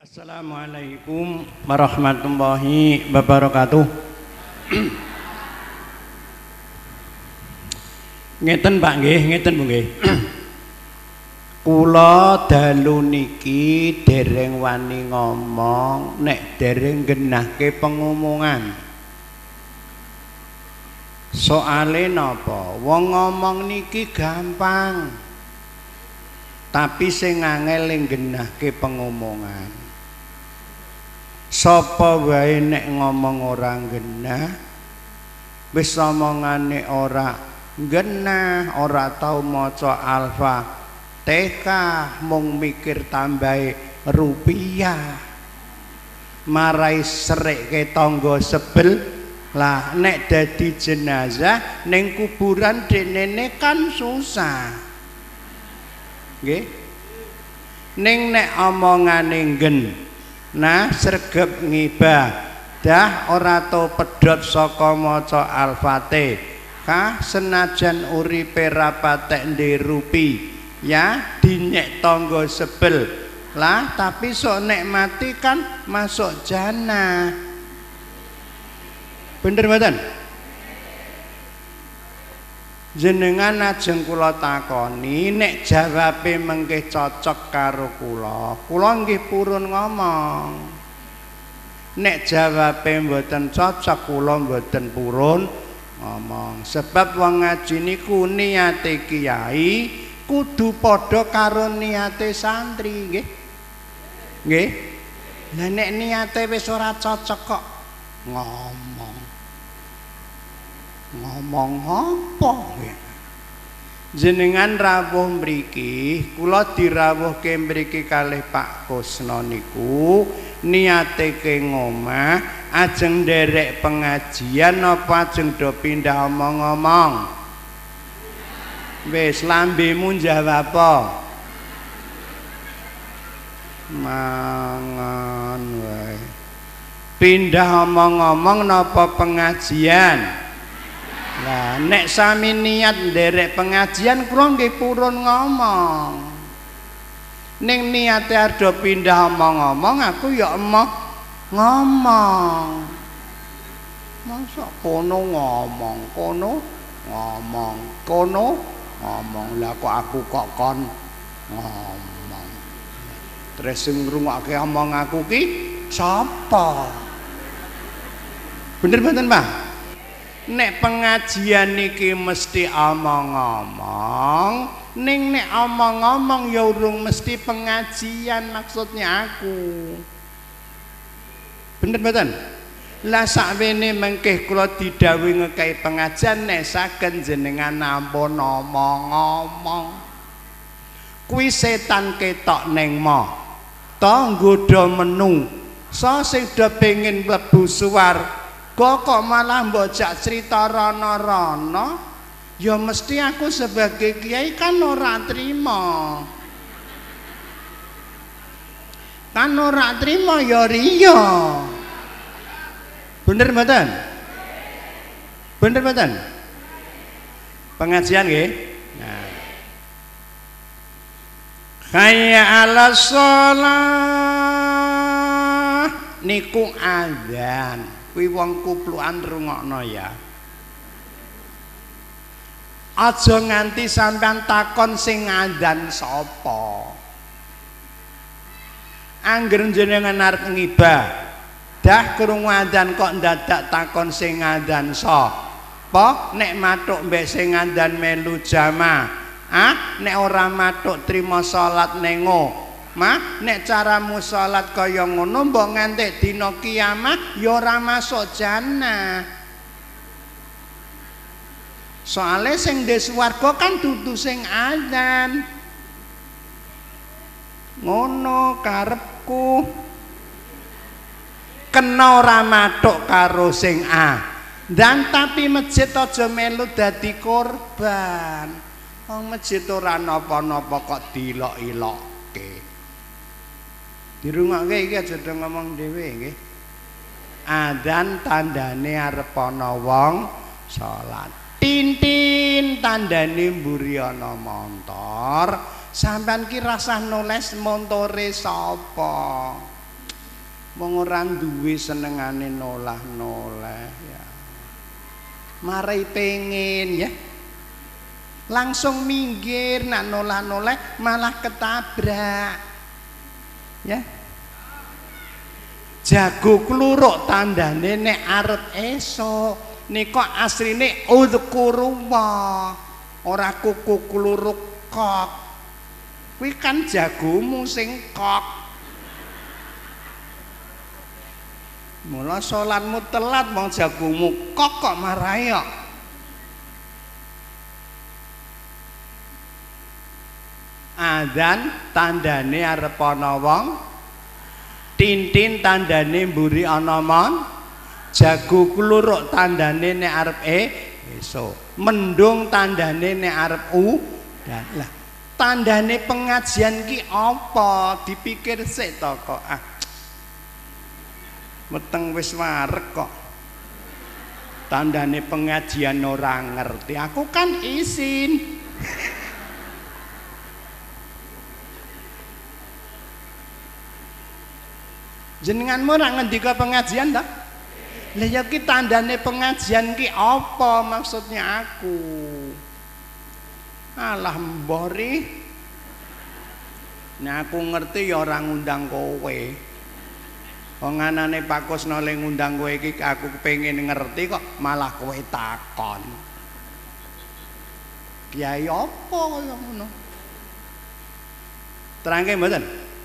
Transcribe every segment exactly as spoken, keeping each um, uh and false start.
Assalamualaikum warahmatullahi wabarakatuh. Ngeten Pak nggih, ngeten Bu nggih. Kula dalu niki dereng wani ngomong nek dereng genahke pengumuman. Soale napa? Wong ngomong niki gampang. Tapi sing angel ing genahke pengumuman. Sapa wae nek ngomong ora genah, wis omongane ora genah, ora tau maca Al-Fatihah, mung mikir tambahe rupiah. Marai serikke tangga sebel. Lah nek dadi jenazah ning kuburan denene kan susah. Nggih. Ning nek omongane gen nah sregep ngibadah ora tau pedhot saka maca Al-Fatihah senajan uripe ra patek ndirupi ya dinyek tangga sebel lah tapi sok nek mati kan masuk jannah. Bener mboten? Jenengan ajeng kula takoni nek jawabe mengke cocok karo kula, kula nggih purun ngomong. Nek jawabe mboten cocok kula mboten purun ngomong. Sebab wong ngaji niku niate kiai kudu padha karo niate santri, nggih. Nggih. Lah nek niate wis ora cocok kok ngomong. Ngomong apa ya? Jenengan rawuh mriki kula dirawuhke mriki kalih Pak Kusno niku niate ke ngomah ajeng nderek pengajian apa ajeng do pindah omong-omong. Wis lambemu jawab apa? Mangan wae. Pindah omong-omong napa pengajian? Nah, nek sami niat nderek pengajian kula nggih purun ngomong. Ning niate arep pindah omong-omong aku ya emoh ngomong. Masa kono ngomong, kono ngomong, kono ngomong. Lah kok aku kok kon ngomong. Terus sing ngrungokke omong aku ki sapa? Bener mboten, Pak? Nek pengajian niki mesti omong-omong, ning nek omong-omong ya urung mesti pengajian maksudnya aku. Bener mboten? Lah sakwene mengkeh kula didhawuhi ngekai pengajian nek saged jenengan ampun omong-omong. Kuwi setan ketok ning mo. To nggodha menu. So sing do pengin mlebu suwar kok malah mbok jak cerita rono-rono ya mesti aku sebagai kiai kan ora trima kan ora trima ya riya. Bener mboten? Bener mboten? Pengajian nggih. Nah. Hayya 'alas shalah niku adzan. Kuwi wong kuplukan rungokno ya. Aja nganti sampean takon sing ngadzan sapa. Angger jenengan arep ngibadah krungu adzan kok ndadak takon sing ngadzan sapa? Nek matuk mbek sing ngadzan melu jamaah, ah nek ora matuk trima salat nengo. Mah nek caramu salat kaya ngono mbok ngantek dina kiamat ya ora masuk jannah. Soale sing ndek swarga kan dudu sing adzan. Ngono karepku. Kena ora matuk karo sing A. Dan tapi masjid aja melu dadi korban. Wong masjid ora napa-napa kok dilok-ilokke. Dirungokke iki aja ngomong dhewe nggih. Adzan tandane arep ana wong salat. Tintin tandane mburi ana montor. Sampean ki rasah nulis montore sapa? wong ora duwe senengane nolah-nolah ya. Marai pengen ya. Langsung minggir nak nolah-nolah malah ketabrak. Ya. Jago kluruk tandane nek arep esuk. Nika asline udhkurullah. Ora kuku kluruk kok. Kuwi kan jagomu sing kok. Mula salatmu telat wong jagomu kok kok marahi kok. Adzan tandane arep ana wong. Tintin tandane mburi ana mon. Jago kluruk tandane nek arep e esuk. Mendung tandane nek arep udan. Lah tandane pengajian ki apa? Dipikir sik to kok. Ah. Meteng wis wareg kok. Tandane pengajian ora ngerti. Aku kan izin. Jenenganmu ora ngendika pengajian ta? Lah ya ki tandane pengajian ki apa maksudnya aku? Alah mbori. Nah aku ngerti ya ora ngundang kowe. Wong anane Pak Kusno le ngundang kowe iki aku kepengin ngerti kok malah kowe takon. Kiai apa kaya ngono? Terangke mboten?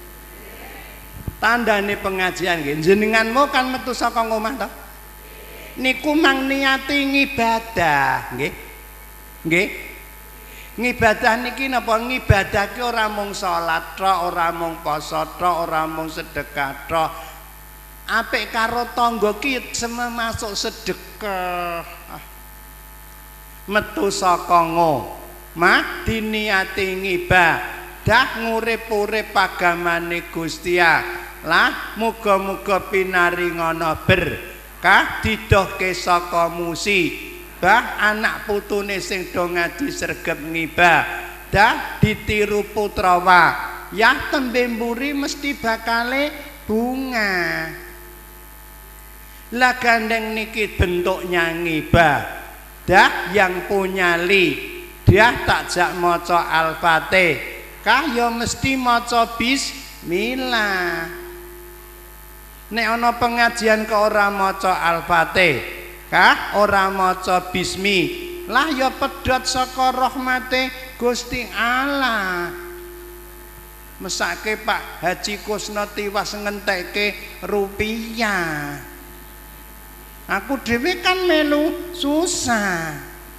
Tandane pengajian nggih jenenganmu kan metu saka omah to? Niku mang niati ngibadah, nggih. Nggih. Ngibadah niki napa ngibadahke ora mung salat tok, ora mung poso tok, ora mung sedekah tok. Apik karo tangga ki masuk sedekah. Ah. Metu saka ngomah diniati ngibadah ngurip-urip agamane Gusti Allah. Muga-muga pinaringana berkah didohke saka musibah anak putune sing do ngaji sregep ngibadah ditiru putra wayah tembe mburi mesti bakale bunga. Lah gandeng niki bentuknya ngibadah yang punya lidah takjak maca Al-Fatihah ya mesti maca bismillah. Nek ana pengajian ke ora maca Al-Fatihah, ora maca bismillah ya pedhot saka rahmate Gusti Allah. Mesake Pak Haji Kusno tiwas ngentekke rupiah. Aku dhewe kan melu susah.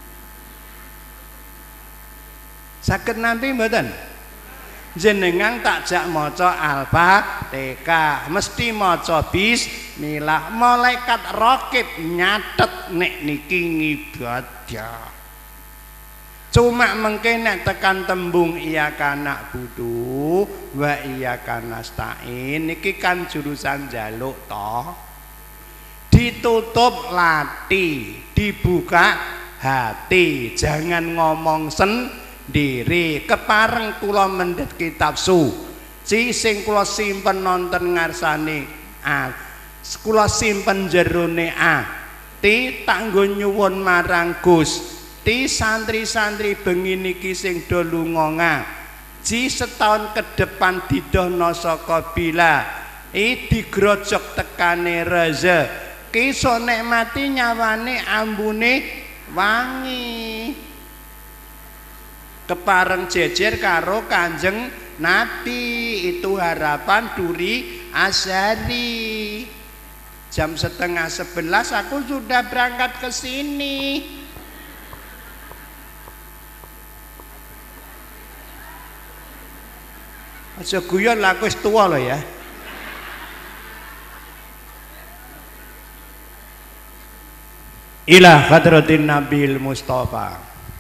Saged nanti mboten? Jenengan takjak maca Al-Fatihah, mesti maca bismillah. Malaikat raqib nyatet nek niki ngibadah. Cuma mengke nek tekan tembung iyyaka na'budu wa iyyaka nasta'in niki kan jurusan jaluk toh. Ditutup lati, dibuka hati, jangan ngomong sendiri. Kepareng kula mendhet kitab suci sing kula simpen nonton ngarsane ah kula simpen jerone ati tak nggo nyuwun marang Gusti santri-santri bengi niki sing do lunga ngaji setahun ke depan didohno saka bila i digrojok tekane rezeki iso nikmati nyawane ambune wangi. Kepareng jejer karo Kanjeng Nabi, itu harapan Duri Azhari. Jam setengah sebelas aku sudah berangkat ke sini. Aja guyon lah, aku wis tuwa lho ya. Ila hadratin Nabil Mustafa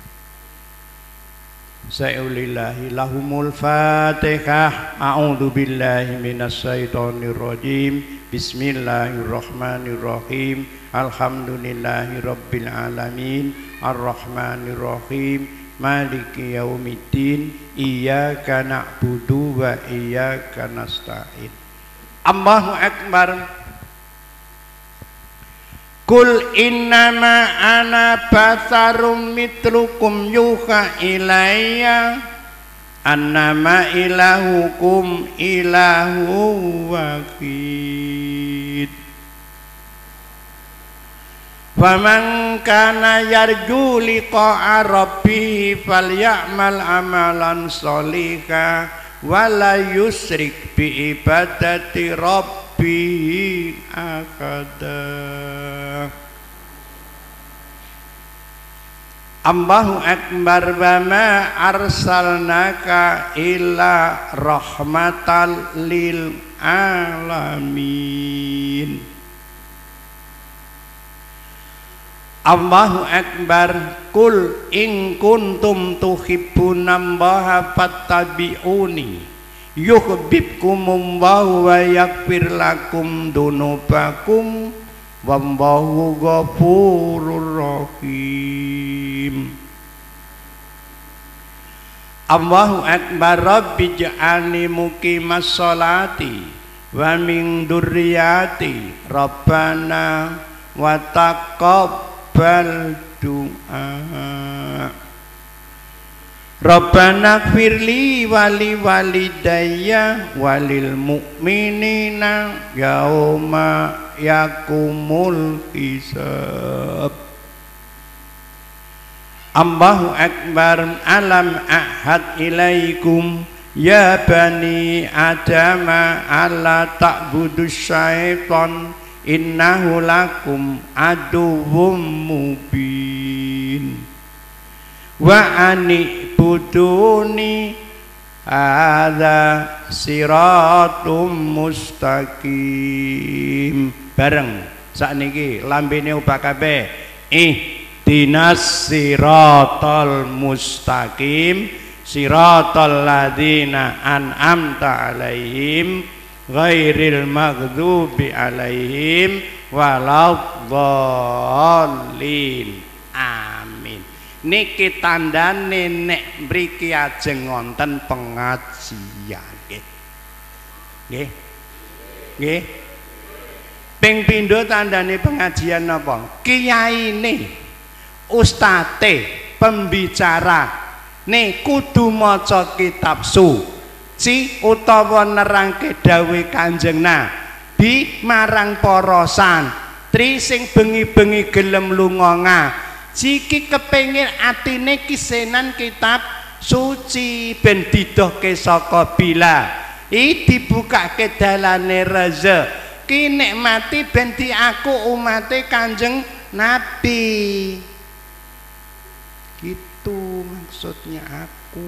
Sa'ulillahi lahumul fatihah. A'udhu billahi minasyaitonir rajim. Bismillahirrahmanirrahim. Alhamdulillahi rabbil alamin. Ar-Rahmanirrahim. Maliki yaumiddin. Iyyaka na'budu wa iyyaka nasta'in. Allahu Akbar. Kul innama ana basarum mitlukum yuha ilayya annama ilahukum ilahu wahid. Faman kana yarju liqa'a rabbih falya'mal amalan sholihan wala yusrik bi ibadati rabbih akada. Allahu Akbar. Wa ma arsalnaka illa rahmatan lil alamin. Allahu Akbar. Kul in kuntum tuhibbunallaha fattabi'uni yuhibbukumullahu wa yaghfir lakum dunubakum wallahu ghafurur rahim. Allahu Akbar. Rabbi ja'alni muqimas sholati wa min dzurriyyati rabbana wa taqabbal du'a. Rabbana firli wali walidayya walil mu'minina yauma yakumul hisab. Allahu Akbar. Alam ahad ilaikum ya bani adama alla ta'budus syaitan innahu lakum aduwwum mubin wa ani buduni hadza siratum mustaqim. Bareng sakniki lambene ubah kabeh. Ihdinas siratal mustaqim siratal ladzina an'amta alaihim ghairil maghdubi alaihim waladdallin. Amin. Niki tandane nek mriki ajeng wonten pengajian nggih. Nggih. Nggih. Ping pindho tandane pengajian napa? Kiyaine, ustate, pembicara ne kudu maca kitab suci utawa nerangke dawuh Kanjeng Nabi marang para santri sing bengi-bengi gelem lunga. Jiki kepengin atine kisenan kitab suci ben didohke saka bila i dibukake dalane rezeki nek mati ben diaku umate Kanjeng Nabi. Gitu maksudnya aku.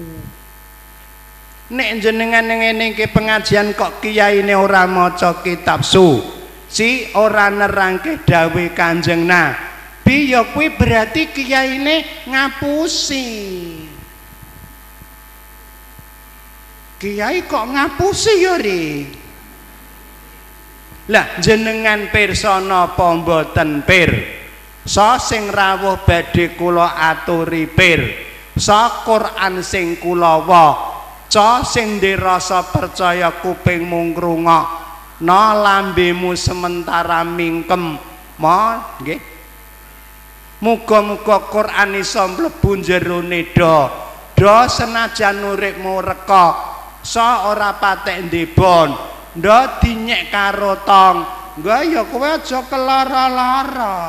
Nek jenengan ngene iki pengajian kok kiyaine ora maca kitab suci, ora nerangke dawuh Kanjeng Nabi, ya kuwi berarti kiyaine ngapusi. Kiai kok ngapusi ya ri? Lah jenengan pirsa napa mboten pir? Sa sing rawuh badhe kula aturi pir. Sa Quran sing kula waca sing dirasa percaya kupingmu ngrungokno lambemu sementara mingkem. Mo nggih. Muga-muga Quran iso mlebu jerone do. Do senajan uripmu reka, sa ora patek ndebon. Do dinyek karo tong. Nggo ya kowe aja kelara-lara.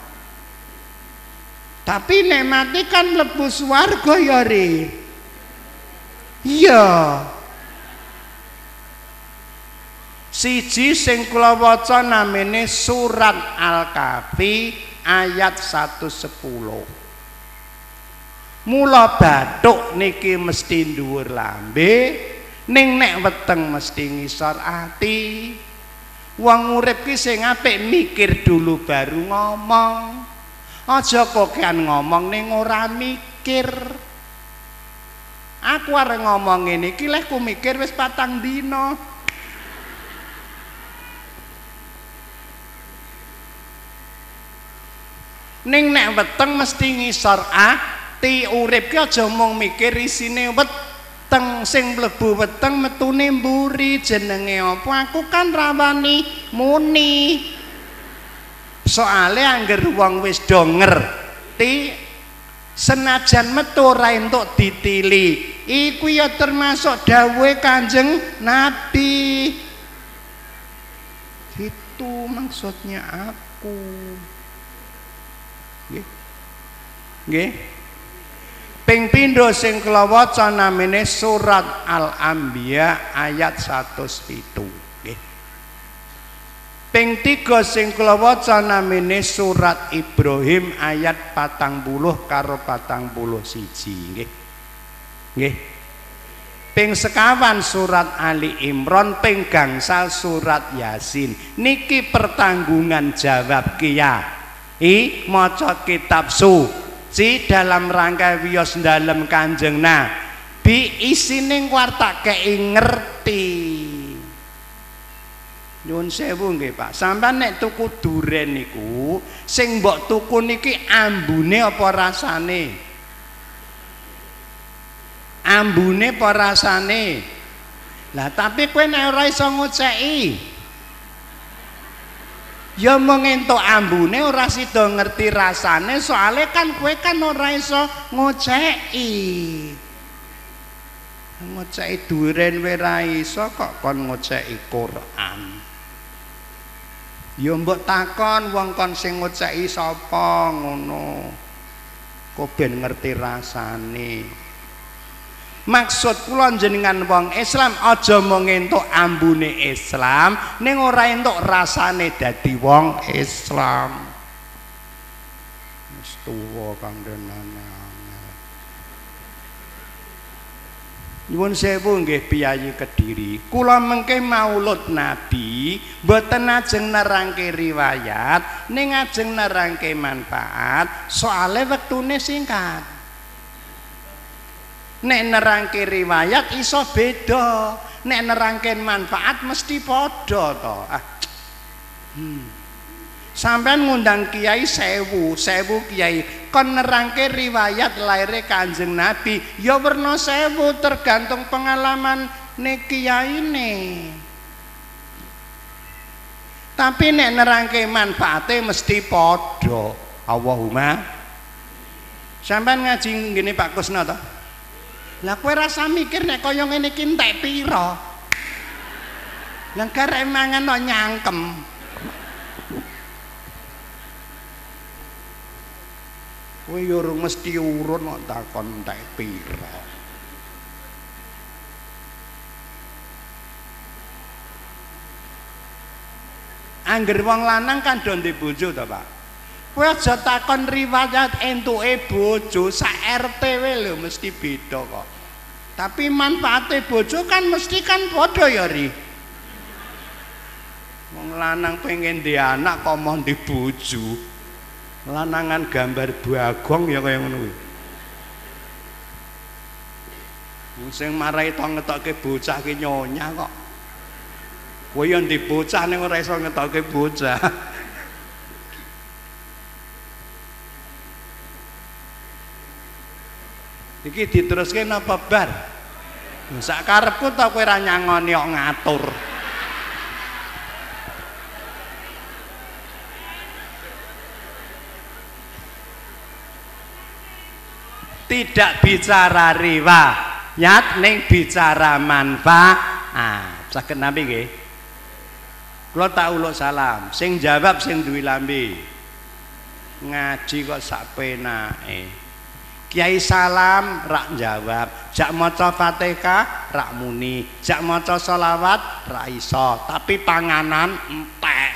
Tapi nek mati kan mlebu swarga ya ri. Iya. Siji sing kula waca namine surat Al-Kahfi ayat seratus sepuluh. Mula bathuk niki mesti dhuwur lambe, ning nek weteng mesti ngisor ati. Wong urip ki sing apik mikir dulu baru ngomong. Aja kokean ngomong ning ora mikir. Aku arep ngomong ngene iki leh ku mikir wis patang dina. Ning nek weteng mesti ngisor ati, urip ki aja mung mikir isine weteng. weteng, sing mlebu weteng metune mburi. Jenenge apa? Aku kan rawani muni. Soale angger wong wis do ngerti senajan metu ora entuk ditili. Iku ya termasuk dawuhe Kanjeng Nabi. Itu maksudnya aku. Nggih. Nggih. Ping pindho sing kula waca namine surat Al-Anbiya ayat seratus pitu. Nggih. Ping tiga sing kula waca namine surat Ibrahim ayat patang puluh karo patang puluh siji. Nggih. Nggih. Ping sekawan surat Ali Imran, ping gangsal surat Yasin. Niki pertanggungan jawab kiai maca kitab suci dalam rangka wiyos dalem Kanjeng Nabi isine wartak kei ngerti. Nyuwun sewu nggih Pak, sampean nek tuku duren niku sing mbok tuku niki ambune apa rasane? Ambune apa rasane? Lah tapi kowe nek ora iso ngoceki ya mung entuk ambune ora sida ngerti rasane, soalnya kan kowe kan ora iso ngoceki. Ngoceki duren wae ra iso kok kon ngoceki Quran. Ya mbok takon wong kon sing ngoceki sapa ngono. Kok ben ngerti rasane. Maksud kula jenengan wong Islam aja mung entuk ambune Islam ning ora entuk rasane dadi wong Islam. Wis tuwa kandhenane. Nyuwun sewu nggih piyayi Kediri, kula mengke maulud Nabi mboten ajeng nerangke riwayat ning ajeng nerangke manfaat, soale wektune singkat. Nek nerangke riwayat iso beda, nek nerangke manfaat mesti padha to. Ah. Hmm. Sampeyan ngundang kiai sewu, sewu kiai kon nerangke riwayat laire Kanjeng Nabi, ya werna sewu tergantung pengalaman ne kiyaine. Tapi nek nerangke manfaate mesti padha. Allahumma. Sampeyan ngaji ngene Pak Kusna to? Lah kowe rasa mikir nek kaya ngene iki entek pira? Lah karek mangan kok nyangkem. Kowe yo urung mesti urun kok takon entek pira. Angger wong lanang kan do ndek bojo to, Pak. Kowe aja takon riwayat entuke bojo, sak R T wae lho mesti beda kok. Tapi manfaate bojo kan mesti kan padha ya ri. Wong lanang pengen di anak kok mau di bojo. Lanangan gambar bagong ya kaya ngono kuwi. Sing marai to ngetokke bocah ki nyonya kok. Kowe yo ndi bocah ning ora iso ngetokke bocah. Iki diteruske napa bar? Sak karepku ta kowe ra nyangoni kok ngatur. Tidak bicara riwayat ning bicara manfaat. Saged nampi nggih. Kula tak uluk salam, sing jawab sing duwe lambe. Ngaji kok sak penake. Kiai salam rak jawab, jak maca Fatihah rak muni, jak maca selawat rak iso, tapi panganan entek.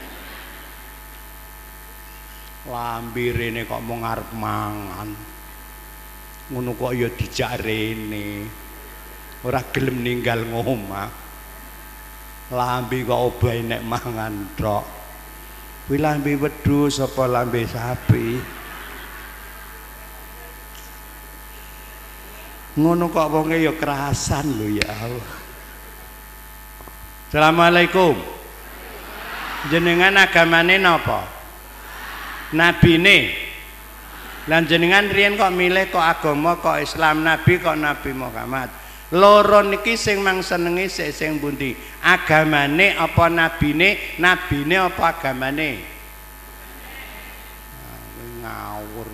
Lambe rene kok mau ngarep mangan. Ngono kok ya dijak rene. Ora gelem ninggal ngomah. Lambe kok obahe nek mangan tok. Kuwi lambe wedhus apa lambe sapi? Ngono kok wonge ya kerasan lho ya Allah. Assalamualaikum. Jenengan agamane napa? Nabine. Lan jenengan riyen kok milih kok agama kok Islam, Nabi kok Nabi Muhammad. Loro niki sing mang senengi sik sing pundi? Agamane apa nabine? Nabine apa agamane? Ngawur.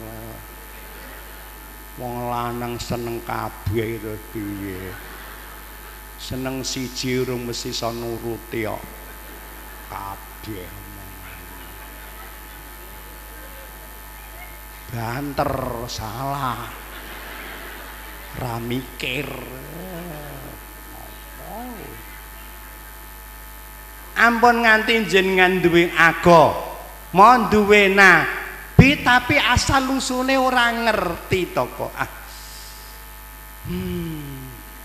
Wong lanang seneng kabeh itu piye? Seneng siji urung mesti iso nuruti kok. Kabeh omongan. Banter salah. Ra mikir. Ampun nganti jenengan duwe aga, mau duwe nabi tapi asal usule ora ngerti to kok. Ah. Hmm.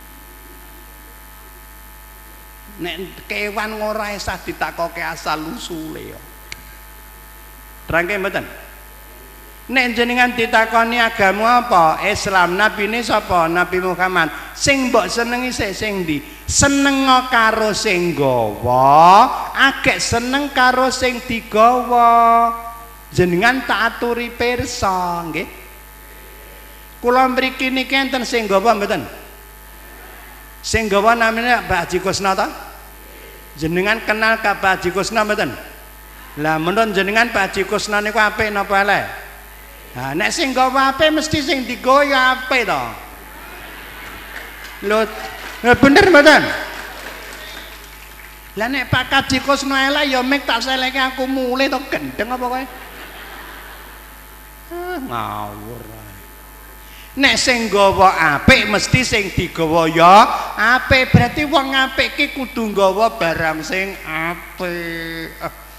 Nek kewan ora esah ditakoke asal usule yo. Terangke mboten? Nek jenengan ditakoni agama apa? Islam. Nabine sapa? Nabi Muhammad. Sing mbok senengi sik sing ndi? Seneng karo sing gawa, agek seneng karo sing digawa. Jenengan tak aturi pirsa, nggih. Kula mriki niki enten sing gawa mboten? Sing gawa namanya Mbah Haji Kusna ta? Jenengan kenal ka Mbah Haji Kusna mboten? Lah menurut jenengan Mbah Haji Kusna niku apik napa elek? Nah, nek sing gawa apik mesti sing digawa ya apik to. Lho, bener mboten? Lah nek Pak Haji Kusna elek ya mek tak seleke aku mulih to gendeng apa kowe? Ah, ngawur ae. Nek sing gawa apik mesti sing digawa ya apik. Berarti wong apik ki kudu gawa barang sing apik.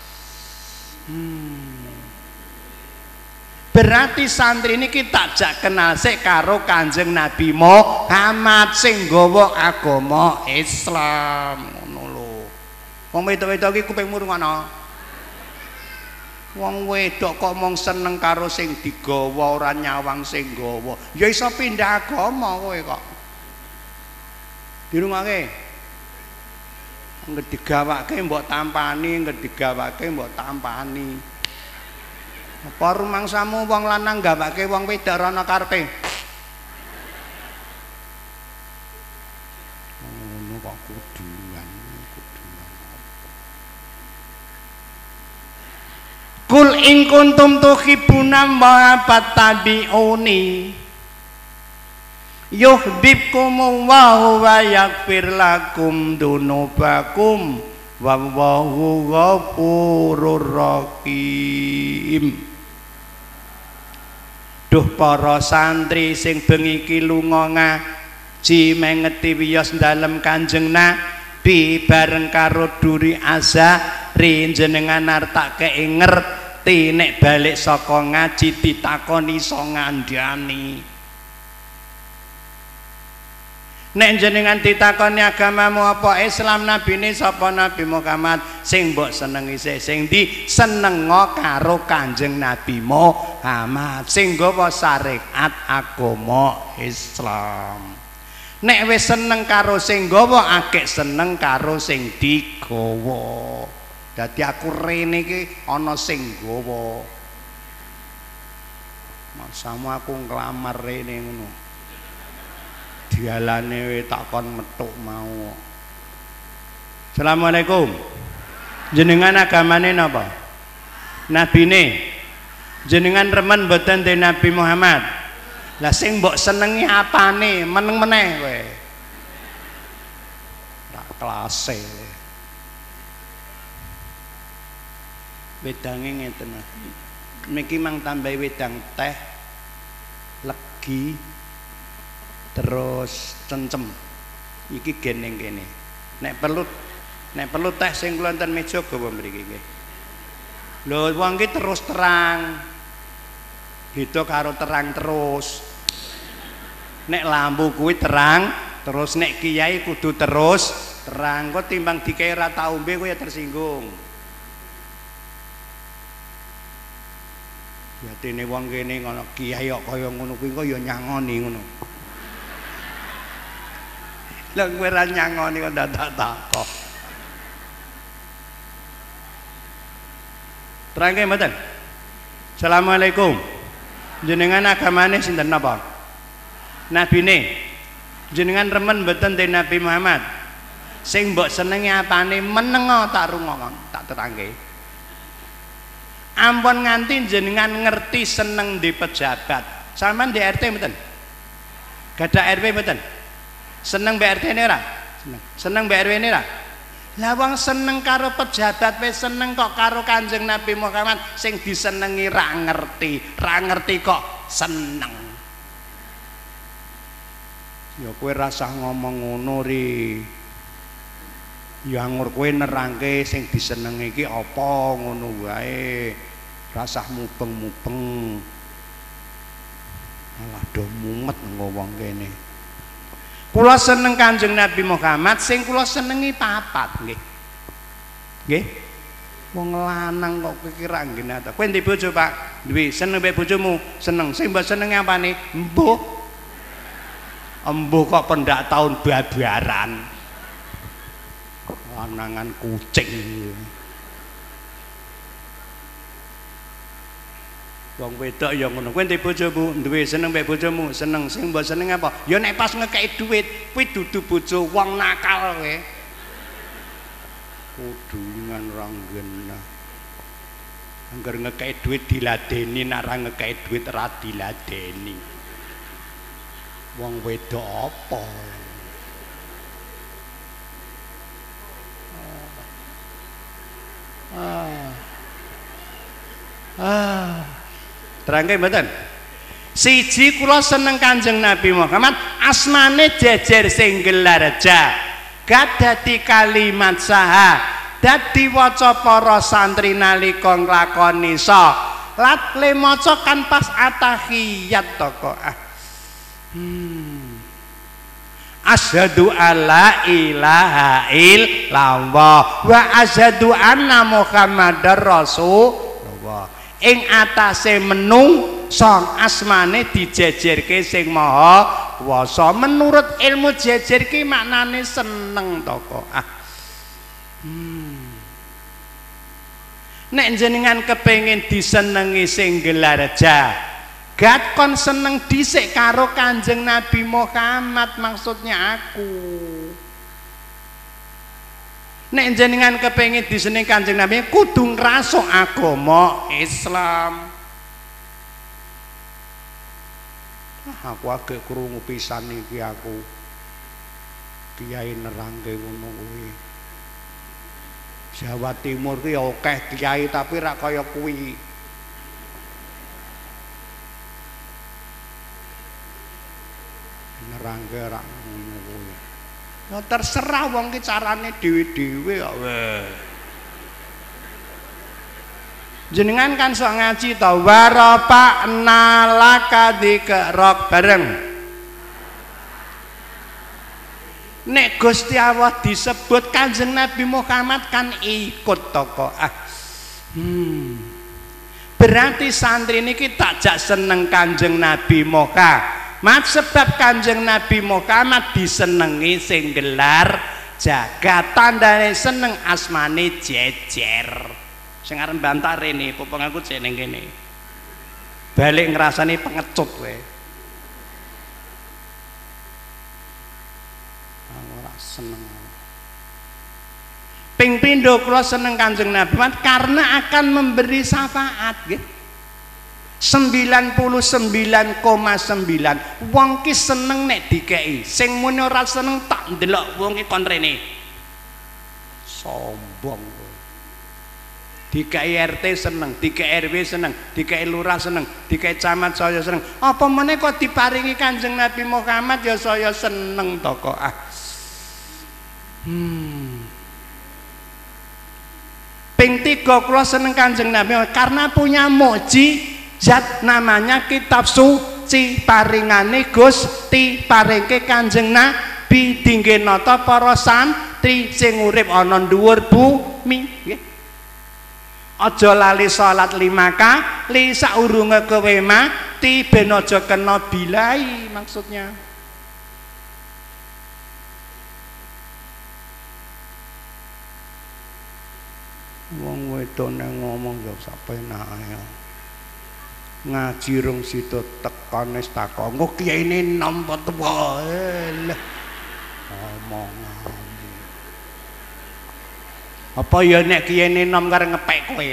Hmm. Berarti santri ini kita jak kenal sik karo Kanjeng Nabi Muhammad sing gawa agama Islam ngono lho. Wong wedok-wedok iki kuping murungono. Wong wedok kok mong seneng karo sing digawa ora nyawang sing gawa. Ya iso pindah agama kowe kok. Dirungake. Nggak digawake mbok tampani, nggak digawake mbok tampani. Apa rumangsamu wong lanang gawake wong wedok ana karepe? Ngono kok kuduan, kuduan. Kul in kuntum tuhibbuna wa fattabi'uni yuhibbukumullahu wa yaghfir lakum dunubakum wallahu ghafurur rahim. Duh para santri sing bengi iki lunga ngaji mengeti wiyos dalem Kanjeng Nabi bareng karo duri azhari jenengan artake ngerti nek balik saka ngaji ditakoni iso ngandhani. Nek jenengan ditakoni agamamu apa Islam nabine sapa Nabi Muhammad sing mbok senengi sing ndi seneng karo Kanjeng Nabi Muhammad sing gawa syariat agama Islam. Nek wis seneng karo sing gawa akeh seneng karo sing digawa. Dadi aku rene iki ana sing gawa. Masamu aku nglamar rene ngono. Dialane takon metuk mau. Assalamualaikum. Jenengan agamane napa? Nabine. Jenengan remen mboten te Nabi Muhammad. Lah sing mbok senengi apane? Meneng meneh kowe. Tak kelase. Wedange ngeten. Niki mang tambahi wedang teh legi terus cencem iki geneng kene nek perlu nek perlu teh sing kula enten meja gawa mriki nggih lho wong iki terus terang beda karo terang terus nek lampu kuwi terang terus nek kiai kudu terus terang kok timbang dikae ra tau ombe kowe ya tersinggung yatine wong kene ngono kiai kok kaya ngono kuwi kok ya nyangoni ngono. Lah kowe ra nyangoni kok dadak takok. Terangke mboten? Assalamualaikum. Jenengan agamane sinten napa? Nabine. Jenengan remen mboten te Nabi Muhammad? Sing mbok senengi apane menengo tak rungokon, tak terangke. Ampun nganti jenengan ngerti seneng di pejabat. Sampeyan di R T mboten? Gadah R W mboten? Seneng B R T ini ora? Seneng. Seneng B R W ini ora? Lah wong seneng karo pejabat wis seneng kok karo Kanjeng Nabi Muhammad sing disenengi ra ngerti, ra ngerti kok seneng. Ya kowe rasah ngomong ngono ri. Ya angur kowe nerangke sing disenengi iki apa ngono wae. Rasah mubeng-mubeng. Alah do mumet ngomong kene. Kula seneng Kanjeng Nabi Muhammad sing kula senengi papat nggih. Nggih. Wong lanang kok kira ngene ta. Kowe ndek bojo, Pak? Duwe, seneng mbek bojomu? Seneng. Sing mbok senengi apane? Mbuh. Embuh kok pendak tahun babaran. Lanangan kucing. Wong wedok ya ngono. Kowe ndek bojo, Bu? Duwe, seneng mbek bojomu? Seneng. Sing mbok seneng apa? Ya nek pas ngekeki dhuwit, kuwi dudu bojo wong nakal kowe. Kudungan ra genah. Angger ngekeki dhuwit diladeni, nek ra ngekeki dhuwit ra diladeni. Wong wedok apa? Ah. Ah. Terangke mboten? Siji kula seneng Kanjeng Nabi Muhammad, asmane jejer sing gelarja. Gak dadi kalimat saha, dadi waca para santri nalika nglakoni sa. Lat le maca kan pas atahiyat to kok. Ah. Hmm. Asyhadu alla ilaha illallah wa asyhadu anna Muhammadar Rasulullah. Ing atase menung song asmane dijejerke sing maha kuwasa. Menurut ilmu jejer ki maknane seneng to kok. Ah. Hmm. Nek jenengan kepengin disenengi sing gelarja, gak kon seneng dhisik karo Kanjeng Nabi Muhammad, maksudnya aku. Nek jenengan kepengin disenengi Kanjeng Nabi kudu ngrasuk agama Islam. Ah, aku agek krungu pisan iki aku. Kiai nerangke ngono kuwi. Jawa Timur ki akeh kiai tapi ra kaya kuwi. Nerangke ra ngono kuwi. Ya terserah wong ki carane dhewe-dhewe kok weh. Jenengan kan sok ngaji to warapa nalaka dikerok bareng. Nek Gusti Allah disebut Kanjeng Nabi Muhammad kan ikut to kok. Ah. Hmm. Berarti santri niki tak jak seneng Kanjeng Nabi Muhammad. Mat sebab Kanjeng Nabi Muhammad disenengi sing gelar jagat, tandane seneng asmane jejer. Sing arep bantah rene, popong aku jek ning kene. Balik ngrasani pengecut kowe. Ora seneng. Ping pindho kula seneng Kanjeng Nabi Muhammad karena akan memberi syafaat nggih. sembilan puluh sembilan koma sembilan wong ki seneng nek dikei, sing muni ora seneng tak ndelok wong ki kon rene sombong. Dikei R T seneng, dikei R W seneng, dikei lurah seneng, dikei camat saya seneng, apa meneh kok diparingi Kanjeng Nabi Muhammad ya saya seneng to kok. Ah. Hmm. Ping tiga kula seneng Kanjeng Nabi karena punya muji zat namanya kitab suci paringane Gusti, paringke Kanjeng Nabi dingge nata para santri sing urip ana dhuwur bumi nggih. Aja lali salat lima kali saurunge kowe mati ben aja kena bilai, maksudnya. Wong wedok nek ngomong ya sapenake. ngaji rung sida tekan wis takon kok kiyaine nom apa tuwa lah omong apa ya nek kiyaine nom karo ngepek kowe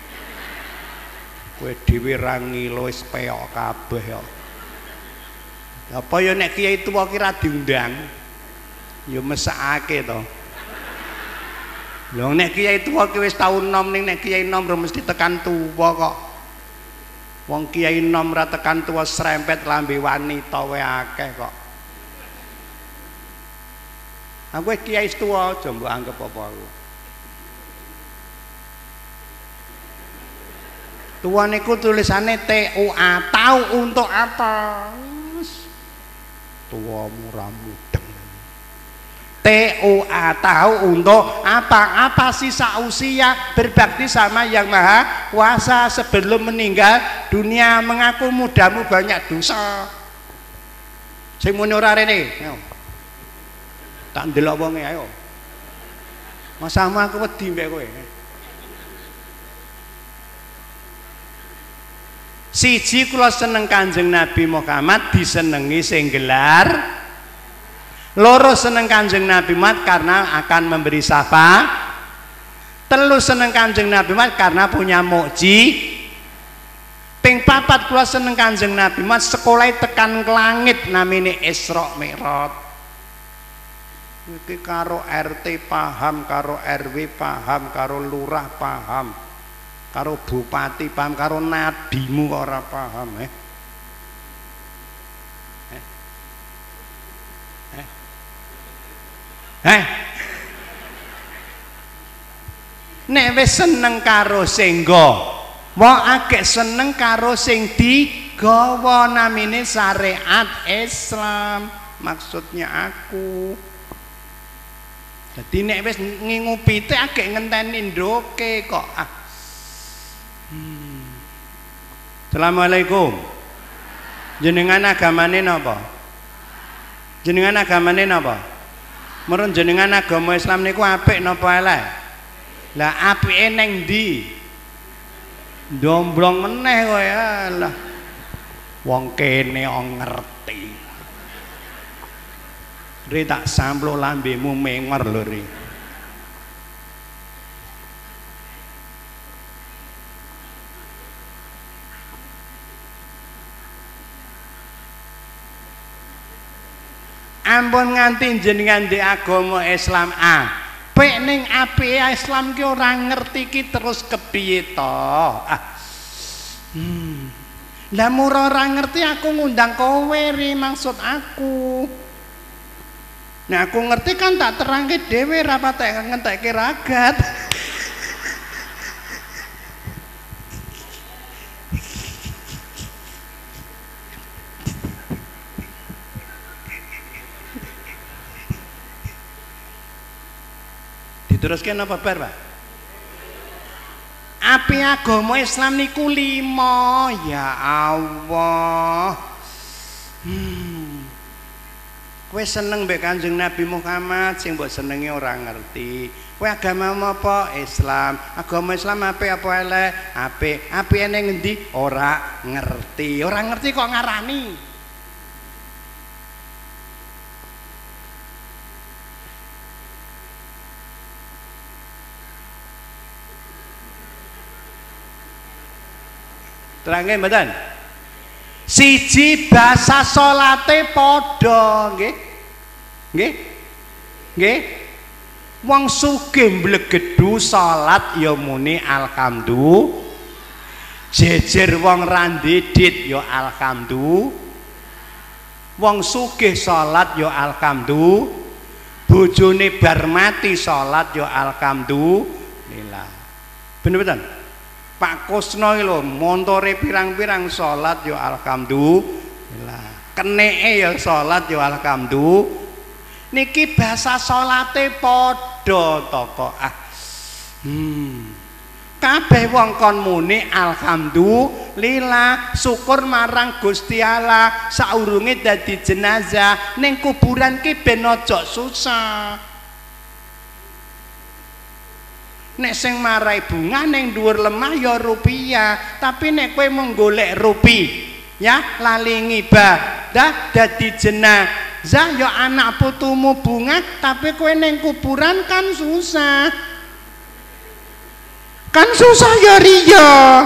kowe dhewe ra ngilo wis peok kabeh ya apa ya nek kiai tuwa ki ra diundang ya mesakake to lho nek kiai tuwa ki wis tau nom ning nek kiai nom ora mesti tekan tuwa kok wong kiai nom ra tekan tuwa srempet lambe wanita wae akeh kok aku kiai tuwa aja mbok anggap apa aku tuwa niku tulisane T U A tahu untuk apa tuwa murah mudeng T U A tahu untuk apa apa sisa usia berbakti sama yang maha kuasa sebelum meninggal dunia mengaku mudamu banyak dosa sing muni ora rene ayo tak ndelok wonge ayo masamu aku wedi mbek kowe siji kula seneng Kanjeng Nabi Muhammad disenengi sing gelar loro seneng Kanjeng Nabi Muhammad karena akan memberi syafaat telu seneng Kanjeng Nabi Muhammad karena punya mukji ping papat kula seneng Kanjeng Nabi Muhammad sekolah tekan ke langit namine Isra Mi'raj iki karo R T paham karo R W paham karo lurah paham karo bupati paham karo nadimu ora paham eh eh eh, eh. nek wis seneng karo sing wong akeh seneng karo sing digawa namine syariat Islam maksudnya aku jadi nek wis ngingupite akeh ngenteni ndoke kok ah hmm. Assalamualaikum jenengan agamane napa jenengan agamane napa merun jenengan agama Islam niku apik napa elek lah apike ning ndi ndomblong meneh kowe lah wong kene ong ngerti ri tak samplo lambemu mengor lho ri ampun nganti jenengan di agama Islam apik ning apike Islam ki ora ngerti ki terus kepiye to ah hmm lah mura ora ngerti aku ngundang kowe ri maksud aku nah aku ngerti kan tak terangke dhewe ra patek ngentekke ragat diteruskan apa bar Pak? Api agama Islam niku lima ya Allah hmm. Kowe seneng mbek Kanjeng Nabi Muhammad sing mbok senengi ora ngerti kowe agama apa? Islam agama Islam apik apa elek? Apik apike ning ngendi? Ora ngerti ora ngerti kok ngarani terangke mboten siji basa salate padha nggih nggih nggih wong sugih mblegedu salat ya muni alhamdulillah jejer wong randidit ya alhamdulillah wong sugih salat ya alhamdulillah bojone bar mati salat ya alhamdulillah bener bener Pak Kusno lho montore pirang-pirang salat ya alhamdulillah keneke ya salat ya alhamdulillah niki basa salate padha to kok ah hmm kabeh wong kon muni alhamdulillah syukur marang Gusti Allah saurunge dadi jenazah ning kuburan ki ben aja susah Nek sing marai bunga ning dhuwur lemah ya rupiah, tapi nek kowe mung golek rupi, ya lali ngibadah dadi jenazah ya anak putumu bunga, tapi kowe ning kuburan kan susah. Kan susah ya riya.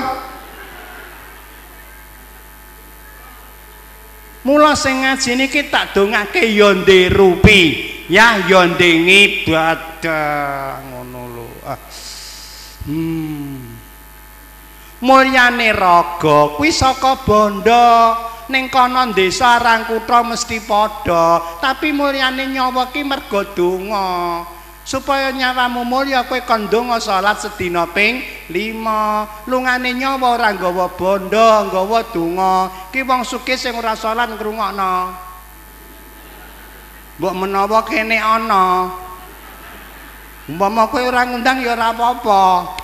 Mula sing ngaji niki tak dongake ya ndek rupi, ya ya ndek ngibadah ngono lho. Ah. Hmm. Mulyane raga kuwi saka bondo, ning kono desa arang kutha mesti padha, tapi mulyane nyawa ki mergo donga. Supaya nyawamu mulya kowe kon ndonga salat sedina ping lima. Lungane nyawa ora nggawa bondo, nggawa donga. Ki wong sugih sing ora salat ngrungokno. Mbok menawa kene ana. Umpama kowe ora ngundang ya ora apa-apa.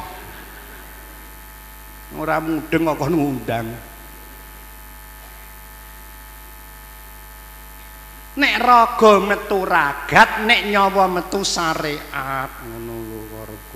Ora mudeng kok kon ngundang. Nek raga metu ragat, nek nyawa metu syariat, ngono lho karepku.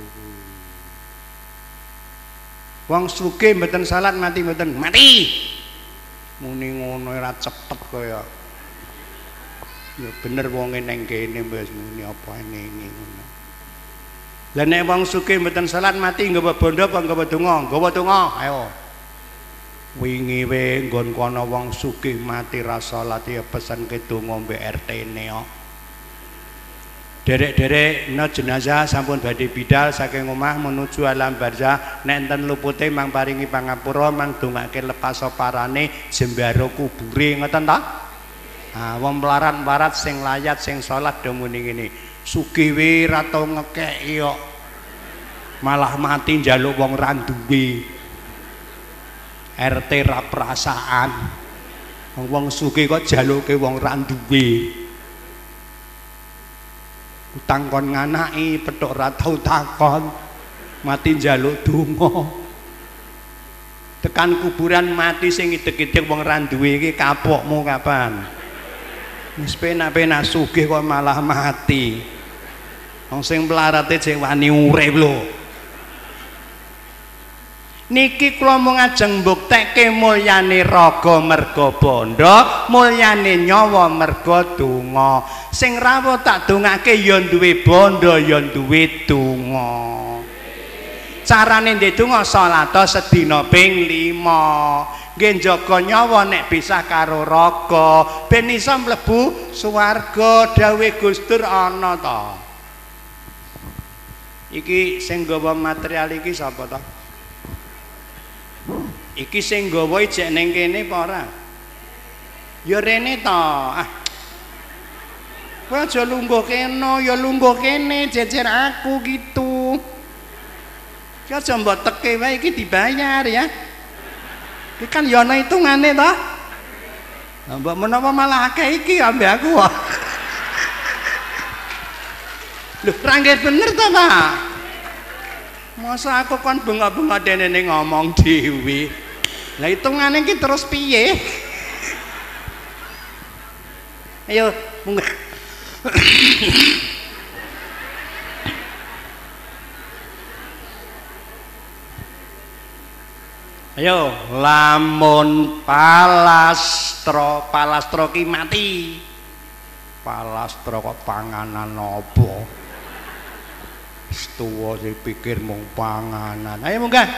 Wong sugih mboten salat mati mboten mati. Muni ngono ora cepet kaya. Ya bener wonge ning kene wis muni apa ngene ngono. Lah nek wong sugih mboten salat mati nggawa bondo apa nggawa donga? Nggawa donga, ayo. Wingi we nggon kono wong sugih mati ra salat ya pesenke donga mbek R T-ne kok. Derek-derek no jenazah sampun badhe bidal saking omah menuju alam barzah, nek enten lupute mang paringi pangapura mang dongake lepas parane jembaro kubure ngoten ta? Ah wong melarat-melarat sing layat sing salat do muni ngene. Sugih we ra tau ngekeki kok. Malah mati njaluk wong ra duwe. R T ra perasaan. Wong sugih kok jaluke wong ra duwe. Utang kon nganaki petuk ra tau takon. Mati njaluk donga. Tekan kuburan mati sing idek-idek wong ra duwe iki kapokmu kapan? Wis penak-penak sugih kok malah mati. Wong sing melarate jek wani urip lho. Niki kula mung ajeng mbuktekke mulyane raga merga bondo, mulyane nyawa merga donga. Sing rawuh tak dongake ya duwe bondo, ya duwe donga. Carane ndek donga salat sedina ping lima. Nggih njaga nyawa nek bisa karo raga, ben iso mlebu swarga dawuh Gustur ana ta. Iki sing nggawa material iki sapa ta? Iki sing nggawa ijek ning kene apa ora? Ya rene to. Ah. Kowe aja lungguh kene, ya lungguh kene jejer aku gitu. Ki aja mbok teke wae iki dibayar ya. Iki kan ya ana hitungane to. Lah mbok menawa malah akeh iki ambek aku kok. Lho, ra nggih bener to, Pak? Masa aku kan bengak-bengak dene ngomong dhewe. Lah hitungane iki terus piye? Ayo, munggah. Ayo, lamun palastro, palastro ki mati. Palastro kok panganan apa? Setuwa sing pikir mung panganan. Ayo munggah.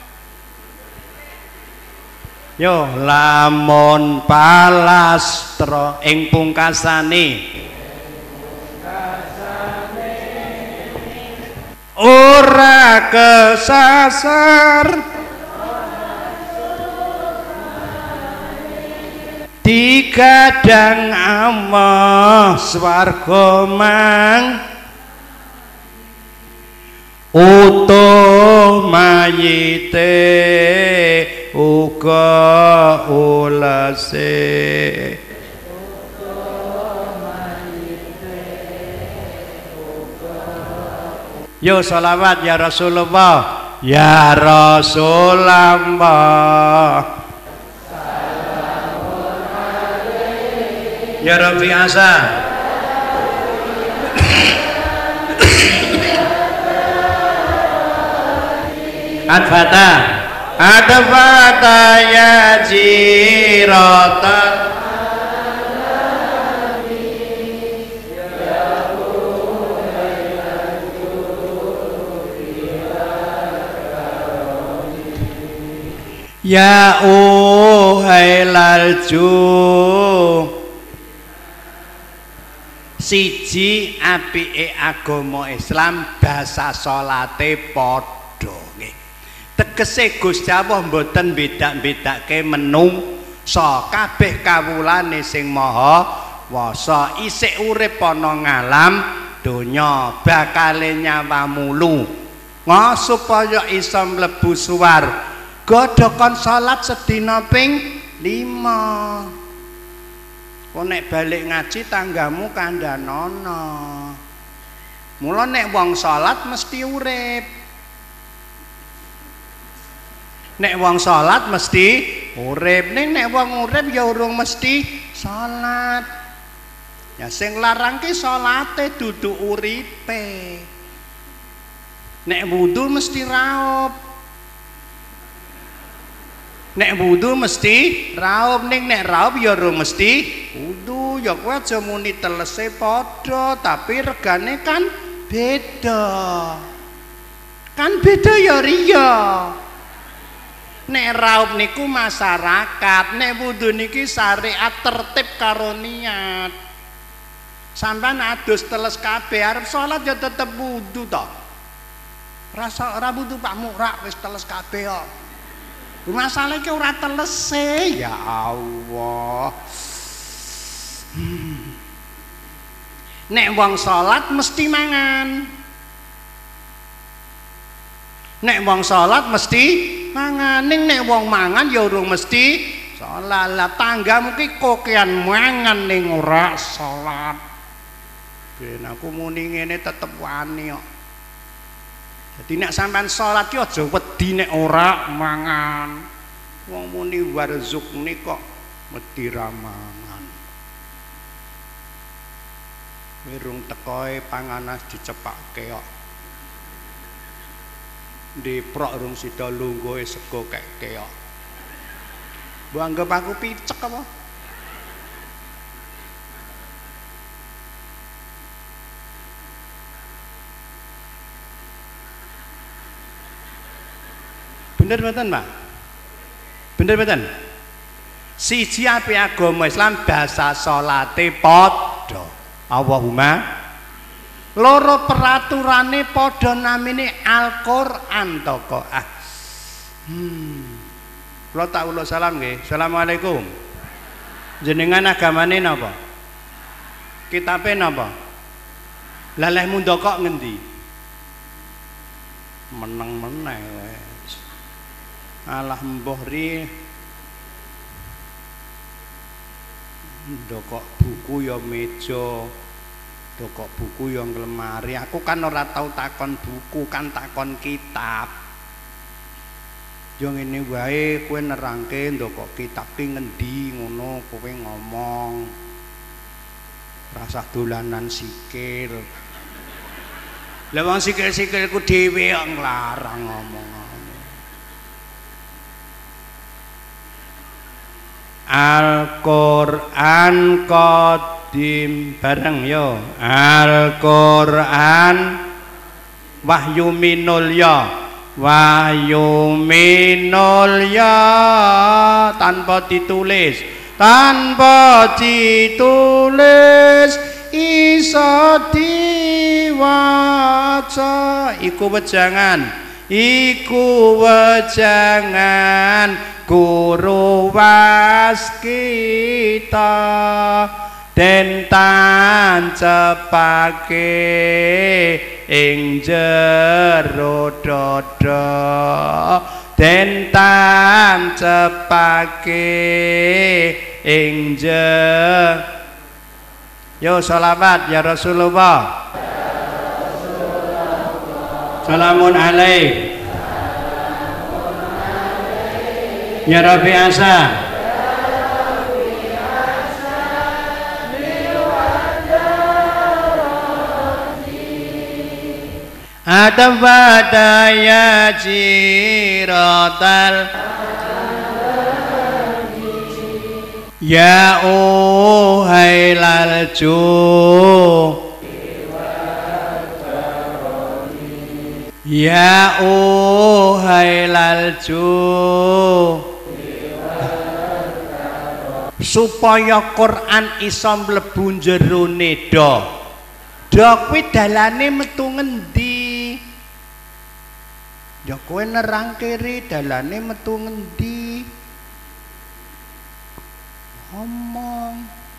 Yo lamun palastro ing pungkasane ora kesasar digadang amah swarga mang utuh mayite uga ulase yo sholawat ya Rasulullah ya Rasulullah ya Rabbi asa Adfata Adfata ya jiratan ya uhai lalju siji apike agama Islam basa salate padha nggih tegese Gusti Allah mboten bedak-bedake menungsa kabeh kawulane sing maha wasa isih urip ana ngalam donya bakale nyawa mulu ngo supaya iso mlebu suwarga godhokon salat sedina ping lima. Kok nek balik ngaji tanggamu kandhanono. Mula nek wong salat mesti urip. Nek wong salat mesti urip, ning nek wong urip ya urung mesti salat. Ya sing larang ki salate dudu uripe. Nek wudu mesti raup. Nek wudu mesti raup ning nek raup ya ora mesti wudu ya kowe aja muni telese padha tapi regane kan beda. Kan beda ya riya. Nek raup niku masyarakat, nek wudu niki syariat tertib karo niat. Sampeyan adus teles kabeh arep salat ya tetep wudu to. Rasa ora wudu Pak Murak wis teles kabeh kok. Masalah iki ora telese ya Allah. Hmm. Nek wong salat mesti mangan. Nek wong salat mesti mangan. Ning nek wong mangan ya urung mesti salat. Lah tanggamu ki kokean mangan ning ora salat. Ben aku muni ngene tetep wani kok. Jadi nek sampean salat ki aja wedi nek ora mangan. Wong muni warzukni kok wedi ra mangan. Wirung tekoe panganas dicepake kok. Diprok rung sida lungguhe sego keke kok. Mbok anggap aku picek apa? Bener mboten, Pak? Bener mboten? Siji ape agama Islam basa salate padha. Allahumma loro peraturane padha namine Al-Qur'an to kok. Ah. Hmm. Kula tak ulo salam nggih. Assalamualaikum. Jenengan agamane napa? Kitabe napa? Laleh mundha kok ngendi? Meneng meneh wae. Alah mbah ri ndokok buku ya meja, ndokok buku ya lemari. Aku kan ora tau takon buku, kan takon kitab. Yo ngene wae kowe nerangke ndokok kitab ki ngendi ngono kowe ngomong. Rasah dolanan sikil. Lah wong sikil-sikilku dhewe kok nglarang ngomong. Al-Qur'an qadim bareng yo. Al-Qur'an wahyu minul ya. Wahyu minul ya tanpa ditulis. Tanpa ditulis iso diwaca. Iku wejangan. Iku wejangan guru waskita den tancepake ing jero dada den tancepake ing jero. Yo sholawat ya Rasulullah. Salamun alaik ya Rabbi Asa. Adabada ya jiratal ya uhai lalju ya uhai lalju supaya Quran iso mlebu jerone do do kuwi dalane metu ngendi ya kowe nerang kiri dalane metu ngendi ngomong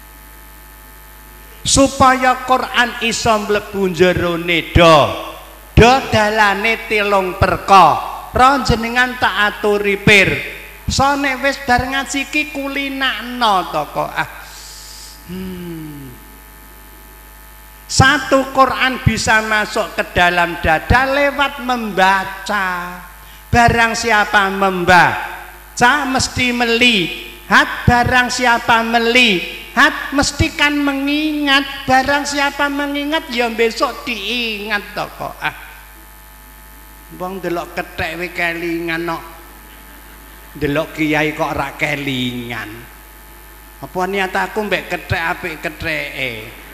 supaya Quran iso mlebu jerone do do dalane tilung perka ro jenengan tak aturi pir so nek wis bar ngaji ki kulinakno to kok ah hmm. Satu Quran bisa masuk ke dalam dada lewat membaca. Barang siapa membaca mesti melihat, barang siapa melihat mesti kan mengingat, barang siapa mengingat ya besok diingat to kok ah wong delok kethek we kelingan no delok kiai kok ora kelingan apa niat aku mbek kethek apik ketheke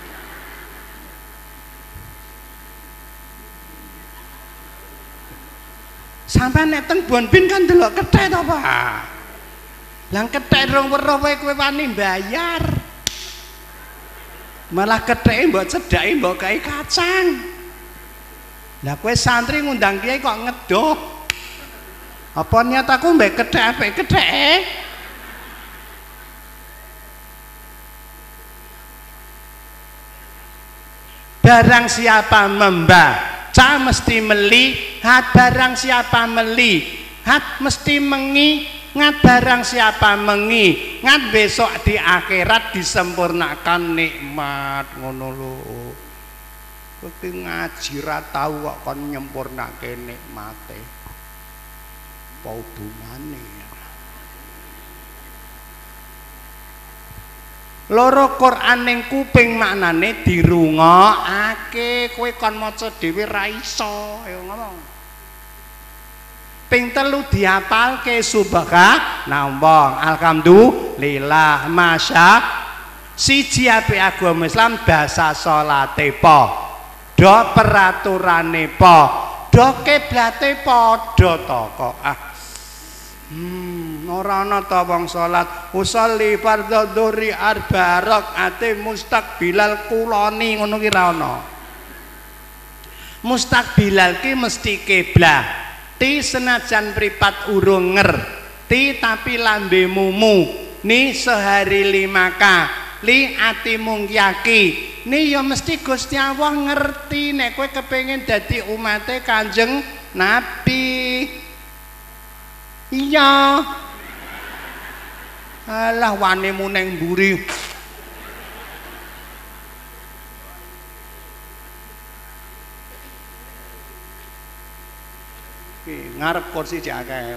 sampai nek teng Bonbin kan delok kethek to Pak lang kethek rong weruh wae kowe wani bayar malah ketheke mbok cedhaki mbok kae kacang lah kowe santri ngundang kiai kok ngedoh apa niat aku mbek kethek apik ketheke barang siapa membaca mesti melihat, barang siapa melihat mesti mengingat, barang siapa mengingat besok di akhirat disempurnakan nikmat ngono lho kowe ngaji ra tau kok kon nyempurnake nikmate apa hubungane loro Quran ning kuping maknane dirungokake kowe kon maca dhewe ra iso ayo ngomong ping telu diapalke subhanallah alhamdulillah masya siji apik agama Islam basa salate po do peraturane po do kiblate padha to kok ah hmm ora ana ta wong salat usolli fardhu dzuri arba rakaate mustaqbilal kuloni ngono ki ra ana mustaqbilal ki mesti kiblat ti senajan pripat urung ngerti tapi lambemu ni sehari lima kali atimu yaki ni ya mesti Gusti Allah ngerti nek kowe kepengin dadi umate Kanjeng Nabi iya alah wanemu neng mburi ngarep kursi cek akeh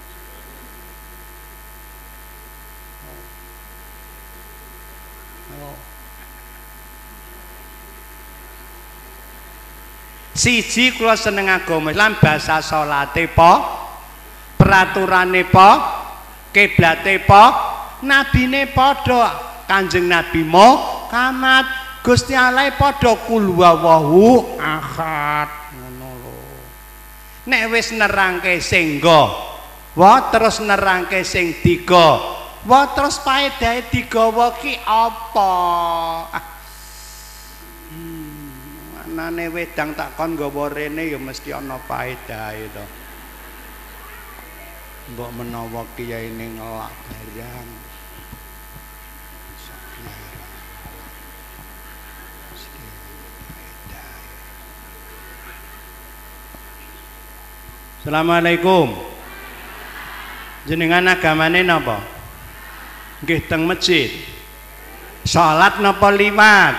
siji kula seneng agama Islam basa salate po peraturane po kiblate po nabine padha Kanjeng Nabi Muhammad Gusti Allah padha kul huwallahu ahad ngono lho nek wis nerangke sing nggawa terus nerangke sing digawa terus paedahe digawa ki apa hmm anane wedang tak kon nggawa rene ya mesti ana paedahe to mbok menawa kiai ning ngelak barang Assalamualaikum jenengan agamane napa nggih teng masjid salat napa liwat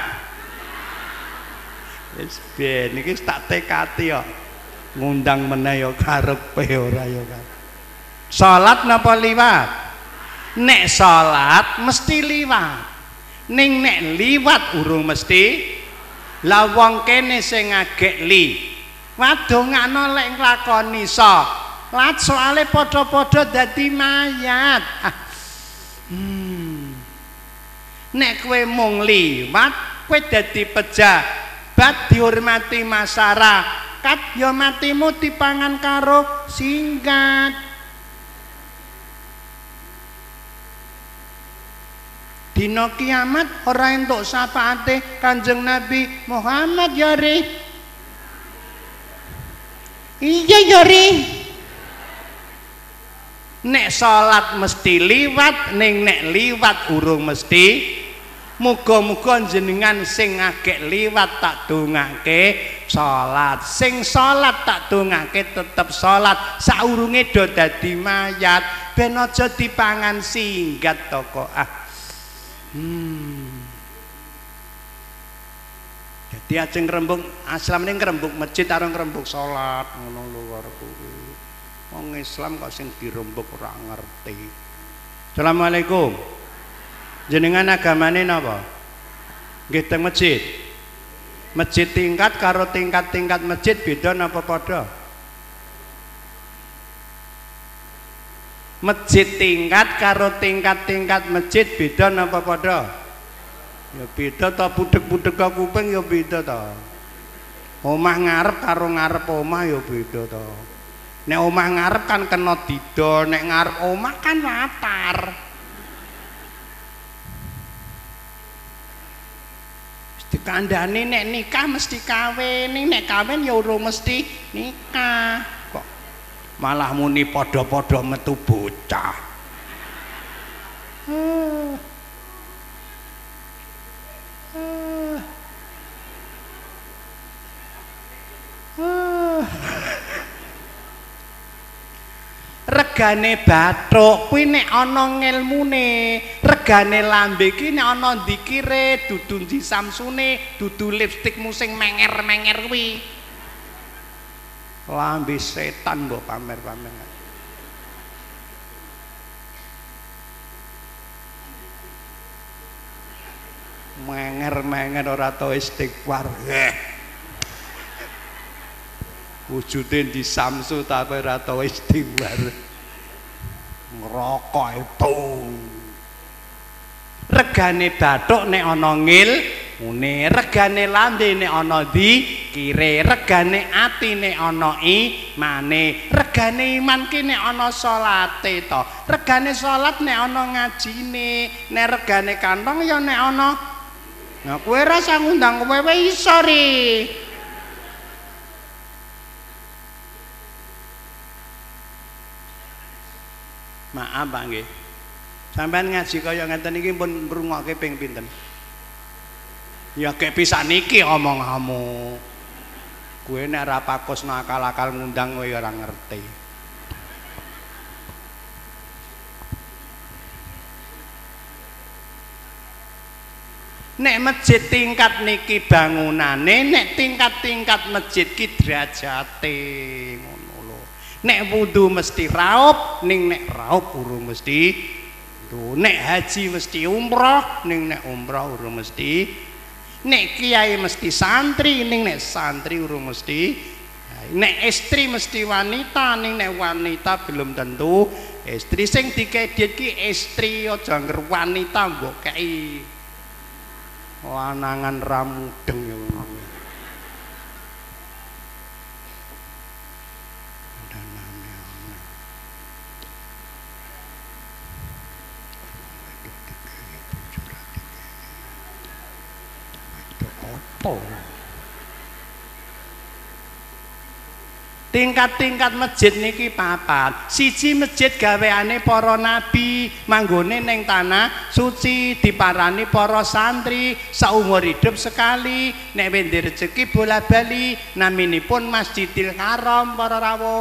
wis ben iki tak tekati kok ngundang meneh ya karepe ora ya kan salat napa liwat nek salat mesti liwat ning nek liwat urung mesti la wong kene sing ngagek li wadongakno lek nglakoni iso. Lat soale padha-padha dadi mayat. Ah. Hmm. Nek kowe mung liwat, kowe dadi pejabat dihormati masyarakat, ya matimu dipangan karo singkat. Dina kiamat ora entuk syafaate Kanjeng Nabi Muhammad ya ri. Iya ya ri. Nek salat mesti liwat, ning nek liwat urung mesti. Muga-muga jenengan sing agek liwat tak dongake salat, sing salat tak dongake tetep salat saurunge do dadi mayat ben aja dipangan singgat to kok. Ah. Hmm. Jadi ajeng ngrembug Islam ning ngrembug masjid karo ngrembug salat ngono lho karo kuwi. Wong Islam kok sing dirembug ora ngerti. Assalamualaikum. Jenengan agamane napa? Nggih teng masjid. Masjid tingkat karo tingkat-tingkat masjid beda napa padha? Masjid tingkat karo tingkat-tingkat masjid beda napa padha? Ya beda ta, budhek-budhek kuping ya beda ta. Omah ngarep karo ngarep omah ya beda ta. Nek omah ngarep kan kena didol, nek ngarep omah kan latar. Mesti kandhane nek nikah mesti kawin, nek kawin ya urung mesti nikah. Kok malah muni padha-padha metu bocah. Uh. Uh. Uh. Regane bathuk kuwi nek ana ngilmune, regane lambe iki nek ana dzikire, dudu di samsune, dudu lipstikmu sing menger-menger kuwi. Lambe setan mbok pamer-pamer. Menger-menger ora tau istighfar. Wujude di samsu tapi ora tau istighfar. Ngerokok itu. Regane bathuk nek ana ngilmune, regane lambe nek ana dzikire, regane ati nek ana imane, regane iman ki nek ana salate to, regane salat nek ana ngajine, nek regane kantong ya nek ana. Nah kowe rasa ngundang kowe iso ri. Maaf Pak nggih. Sampeyan ngaji kaya ngeten iki pun ngrungokke ping pinten? Ya kek pisan iki omong-omong. Kowe nek ora pakosno akal-akal ngundang kowe ora ngerti. Nek masjid tingkat niki bangunane, nek tingkat-tingkat masjid ki derajate ngono lho. Nek wudu mesti raup, ning nek raup urung mesti wudu. Nek haji mesti umroh, ning nek umroh urung mesti. Nek kiai mesti santri, ning nek santri urung mesti. Nek istri mesti wanita, ning nek wanita belum tentu istri. Sing dikedhit ki istri, aja ngger wanita mbok kei lanangan ramudeng ya ngono. Tingkat-tingkat masjid niki papat. Siji masjid gaweane para nabi, manggone ning tanah suci, diparani para santri saumur hidup sekali. Nek wende rezeki bola-bali, naminipun Masjidil Haram para rawuh.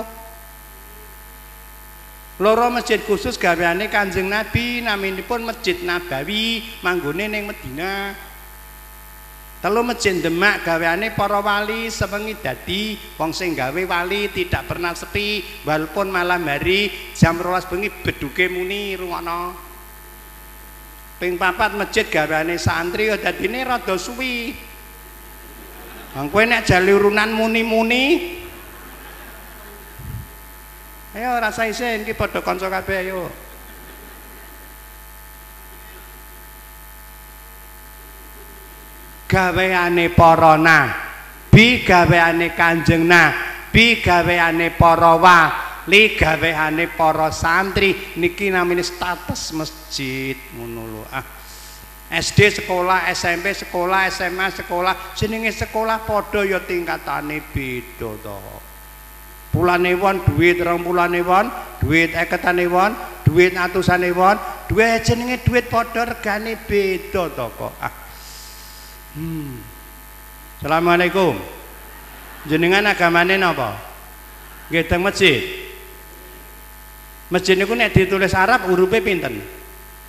Loro masjid khusus gaweane Kanjeng Nabi, naminipun Masjid Nabawi, manggone ning Madinah. Telu masjid Demak gaweane para wali sewengi dadi wong sing gawe wali tidak pernah sepi walaupun malam hari jam rolas bengi beduke muni rungokno. Ping papat masjid gaweane santri ya dadine rada suwi. Wong kowe nek jali urunan muni-muni Ayo rasa isin iki padha kanca kabeh ayo. Gaweane para nabi, gaweane Kanjeng Nabi, gaweane para wali, gaweane para santri niki namine status masjid ngono lho. Ah. S D sekolah, S M P sekolah, S M A sekolah, jenenge sekolah padha ya tingkatane beda to. Pulane won duit, rong pulane won duit, eketane won duit, atusane won duit, jenenge duit padha regane beda to kok. Ah. Hmm. Assalamualaikum. Jenengan agamane napa? Nggih teng masjid. Masjid niku nek ditulis Arab hurufe pinten?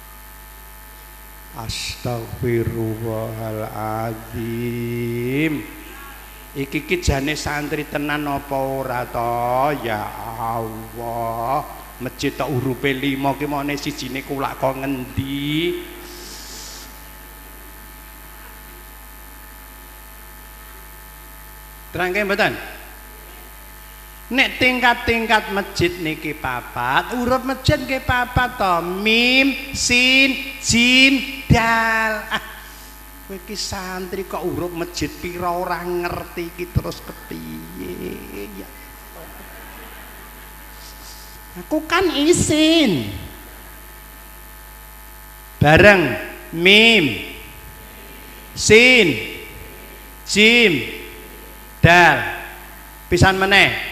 Astagfirullahaladzim. Iki ki jane santri tenan apa ora to? Ya Allah, masjid tok hurufe lima ki mone sijine kulak kok ngendi? Terangke mboten? Nek tingkat-tingkat masjid niki papat, huruf masjid nggih papat to, mim, sin, jim, dal. Ah, kowe iki santri kok huruf masjid pira ora ngerti iki terus kepiye ya. Aku kan isin. Bareng mim, sin, jim, dal. Pisan meneh.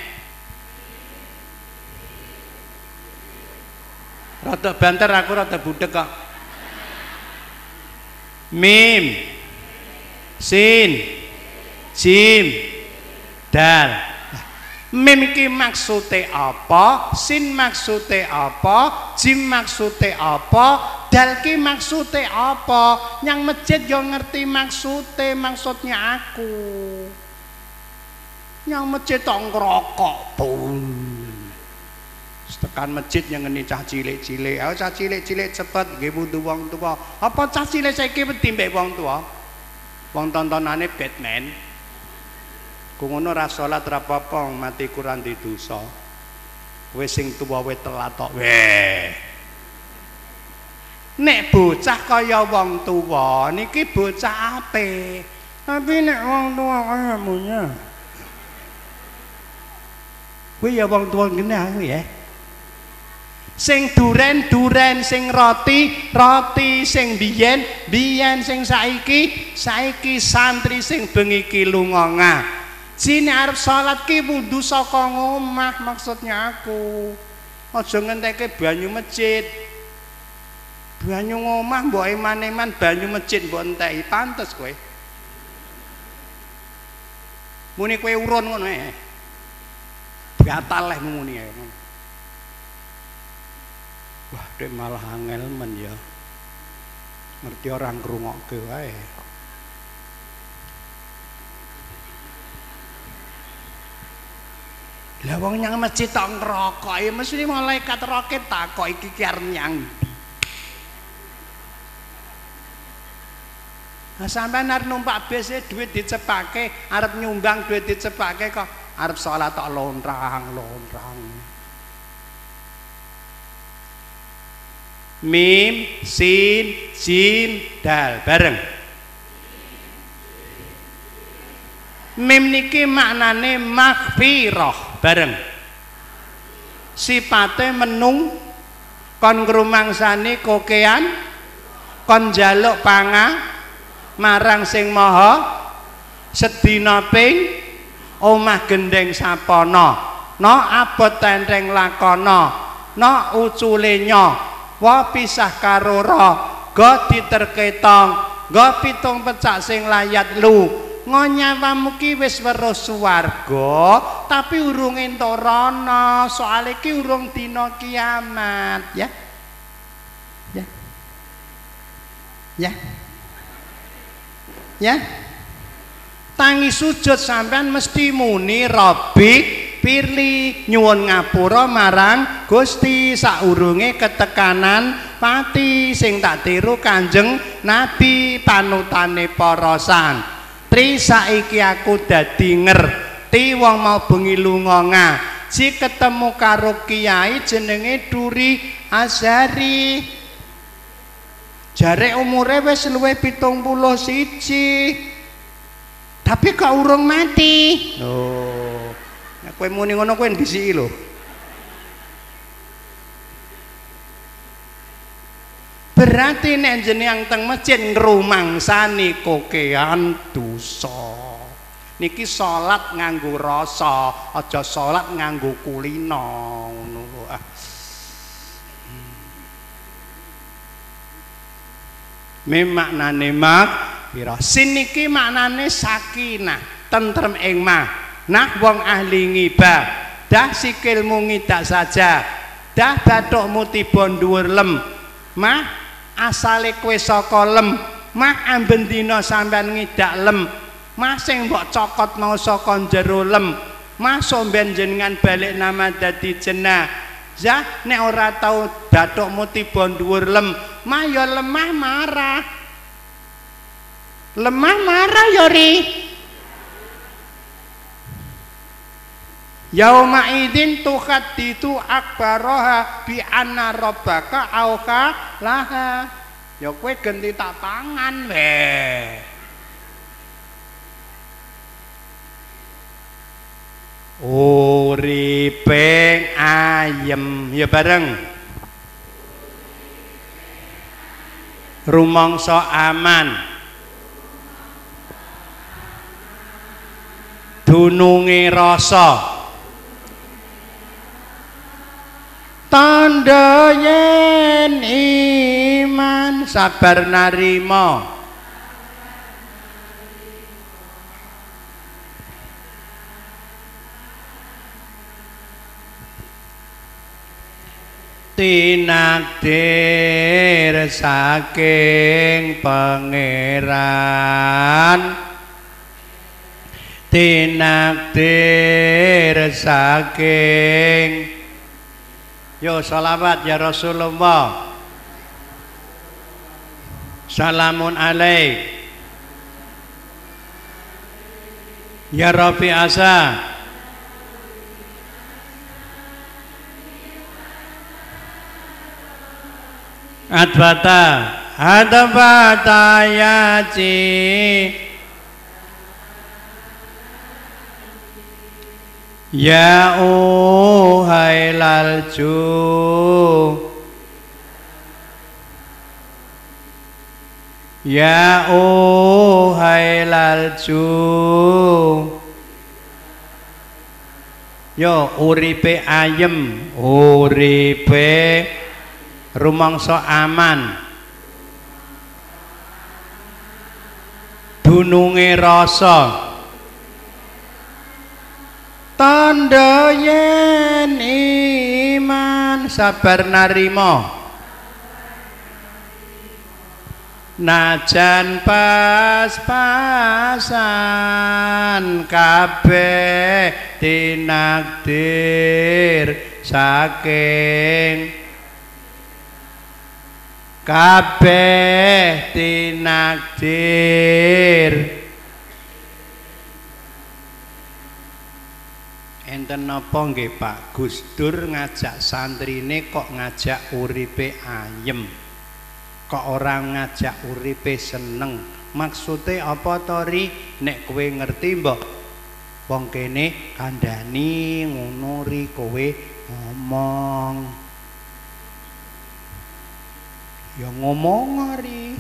Rada banter aku rada budek kok. Mim, sin, jim, dal. Mim iki maksude apa? Sin maksude apa? Jim maksude apa? Dal ki maksude apa? Yang masjid yo ngerti maksude, maksudnya aku. Yang masjid tok ngrokok pun. Tekan masjid yang ngene cah cilik-cilik. Oh cah cilik-cilik cepet nggih wudu wong tuwa. Apa cah cilik saiki wedi mbek wong tuwa? Wong tontonane Batman. Ku ngono ra salat ra apa-apa mati kurang di dosa. Wis sing tuwa wis telat tok. Weh. Nek bocah kaya wong tuwa niki bocah apik. Tapi nek wong tuwa kaya munya. Kuwi ya wong tuwa ngene aku ya. Sing duren-duren, sing roti-roti, sing biyen-biyen, sing saiki, saiki santri sing bengi ki lunga ngah. Jine arep salat ki wudu saka omah maksudnya aku. Aja ngenteke banyu masjid. Banyu omah mbok eman-eman banyu masjid mbok enteki pantes kowe. Muni kowe urun ngono ae. Batal leh muni ae. Wah, dek malah angel men ya. Ngerti orang ngrungokke wae. Lah wong nyang masjid tok ngrokok, ya mesti malaikat roket takok iki ki arep nyang. Nah, sampean arep numpak bis e duit dicepake, arep nyumbang duit dicepake kok arep salat tok lontrang-lontrang. Mim, sin, jim, dal bareng. Mim niki maknane maghfirah bareng. Sipate menung kon ngrumangsani kokean kon njaluk panga marang sing maha sedina ping omah gendeng sapana no abot tenteng lakana no ucule nyo wa pisah karo ro go diterketong go pitung pecak sing layat lu ngonyawamu ki wis weruh swarga tapi urung entuk rono soal iki urung dina kiamat ya ya ya ya tangi sujud sampean mesti muni Rabbi pirli nyuwun ngapura marang Gusti saurunge ketekanan pati sing tak tiru Kanjeng Nabi panutane para santri saiki aku dadi ngerti wong mau bengi lunga ngaji ketemu karo kiai jenenge Duri Azhari. Jare umure wis luwih pitung puluh siji. Tapi kok urung mati. Oh. Nek kowe muni ngono kowe ndisiki lho. Berarti nek jenengan teng masjid ngrumangsani kokean dosa. Niki salat nganggo rasa, aja salat nganggo kulino ngono lho. Ah. Me maknane mak pira? Sin niki maknane sakinah, tentrem ing mah. Nah wong ahli ngibah, dah sikilmu ngidak saja, dah bathukmu tiba dhuwur lem. Mah asale kowe saka lem, mah amben dina sampean ngidak lem. Mah sing mbok cokot mau saka jero lem. Mah somben jenengan balik nama dadi jenah. Ya nek ora tau bathukmu tiba dhuwur lem, mah ya lemah marah. Lemah marah ya ri. Yauma idzin tuhadditu akbaroha bi anna rabbaka auka laha. Ya kowe genti tak tangan weh. Uripe ayem ya bareng. Rumangsa aman. Dununge rasa. Tanda yen iman sabar narima. Tinakdir saking pangeran, tinakdir saking. Yo salawat ya Rasulullah. Salamun alaik ya Rafi asa. Adbata adbata yaci ya uhai lalju ya uhai lalju yo uripe ayem uripe rumangsa aman dununge rasa tanda yen iman sabar narima najan pas-pasan kabeh tinakdir saking kabeh tinakdir. Enten napa nggih Pak Gus Dur ngajak santrine kok ngajak uripe ayem, kok ora ngajak uripe seneng? Maksude apa to ri? Nek kowe ngerti mbok wong kene kandhani ngono ri kowe ngomong. Ya ngomong hari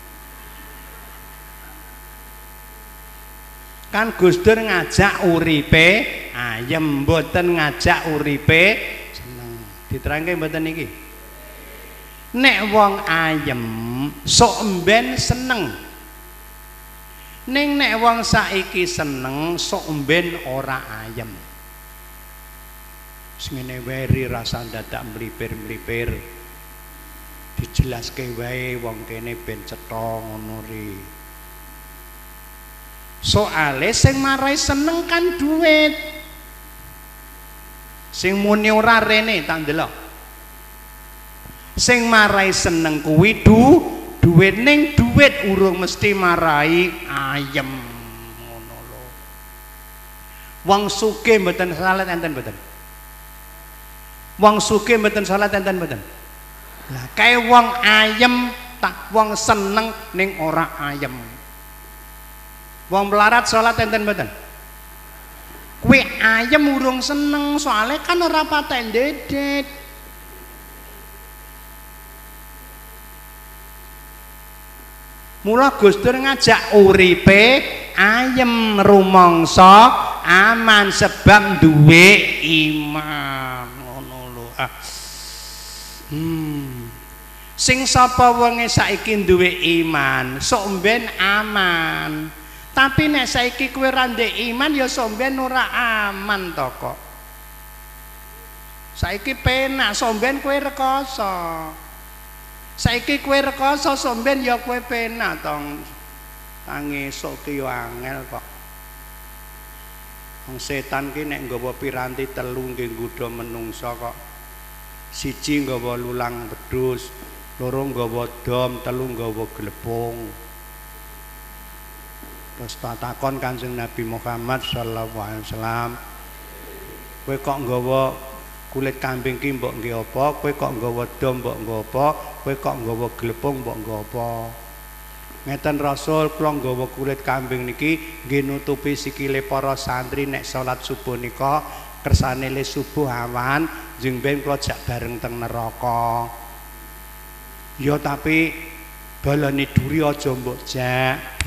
kan Gus Dur ngajak uripe ayem mboten ngajak uripe seneng. Diterangke mboten iki? Nek wong ayem sok emben seneng, ning nek wong saiki seneng sok emben ora ayem. Wis ngene wae rasa dadak mlipir-mlipir. Dijelaske wae wong kene ben cetha ngono ri. Soale sing marai seneng kan duit. Sing muni ora rene tak ndelok. Sing marai seneng kuwi du duit ning duit urung mesti marai ayem ngono lho. Wong sugih mboten salat enten mboten? Wong sugih mboten salat enten mboten. Lah kae wong ayem tak wong seneng ning ora ayem. Wong melarat salat enten mboten. Kowe ayem urung seneng soalnya kan ora patek ndedet. Mula Gus Dur ngajak uripe ayem rumangsa aman sebab duwe iman ngono lho. Ah. Hmm. Sing sapa wonge saiki duwe iman, sok mben aman. Tapi nek saiki kowe ora ndek iman ya sok mben ora aman to kok. Saiki penak sok mben kowe rekoso. Saiki kowe rekoso sok mben ya kowe penak tong. Tangi esuk ki yo angel kok. Wong setan ki nek nggawa piranti telu nggih nggodha menungsa kok. Siji nggawa lulang wedhus, loro nggawa dom, telu nggawa glepung. Terus takon Kanjeng Nabi Muhammad sallallahu alaihi wasallam, kowe kok nggawa kulit kambing ki mbok nggih apa? Kowe kok nggawa dom mbok nggawa apa? Kowe kok nggawa glepung mbok nggawa apa? Ngeten Rasul kula nggawa kulit kambing niki nggih nutupi sikile para santri nek salat subuh nika kersane le subuh awan jeng ben kula jak bareng teng neraka. Ya tapi balane duri aja mbok jak.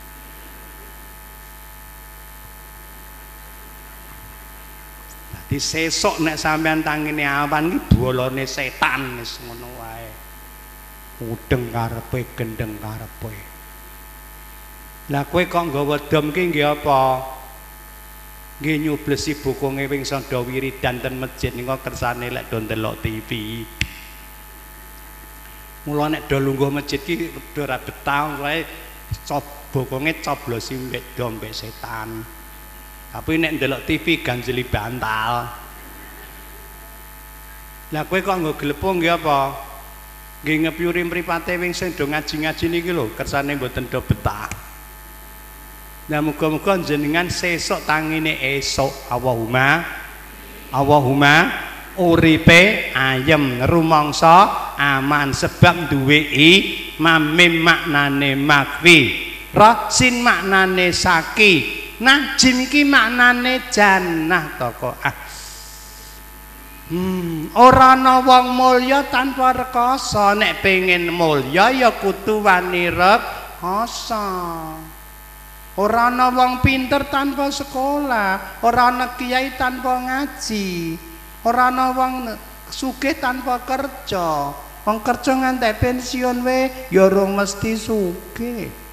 Dadi sesuk nek sampean tangine awan iki bolone setan wis ngono wae. Udeng karepe gendeng karepe. Lah kowe kok nggawa dom ki nggih apa? Nggih nyublesi bokonge wing sada wiridan ten masjid nika kersane lek do ndelok T V. Mula nek do lungguh masjid ki ora betah wae cob bokonge coblosi mbek dom mbek setan. Tapi nek ndelok T V ganjeli bantal. Lah kowe kok nggo glepung nggih apa? Nggih ngepyuri mripate wing sing do ngaji-ngaji niki lho, kersane mboten do betah. Nah muga-muga jenengan sesuk tangine esuk Allahumma Allahumma uripe ayem rumangsa aman sebab duwe imam mim maknane makwi ra sin maknane saki nah jim ki maknane jannah to kok ah. Hmm, ora ana wong mulya tanpa rekoso, nek pengen mulya ya kudu wani rekoso. Ora ana wong pinter tanpa sekolah, ora ana kiai tanpa ngaji, ora ana wong sugih tanpa kerja. Wong kerja ngantek pensiun we ya ora mesti sugih.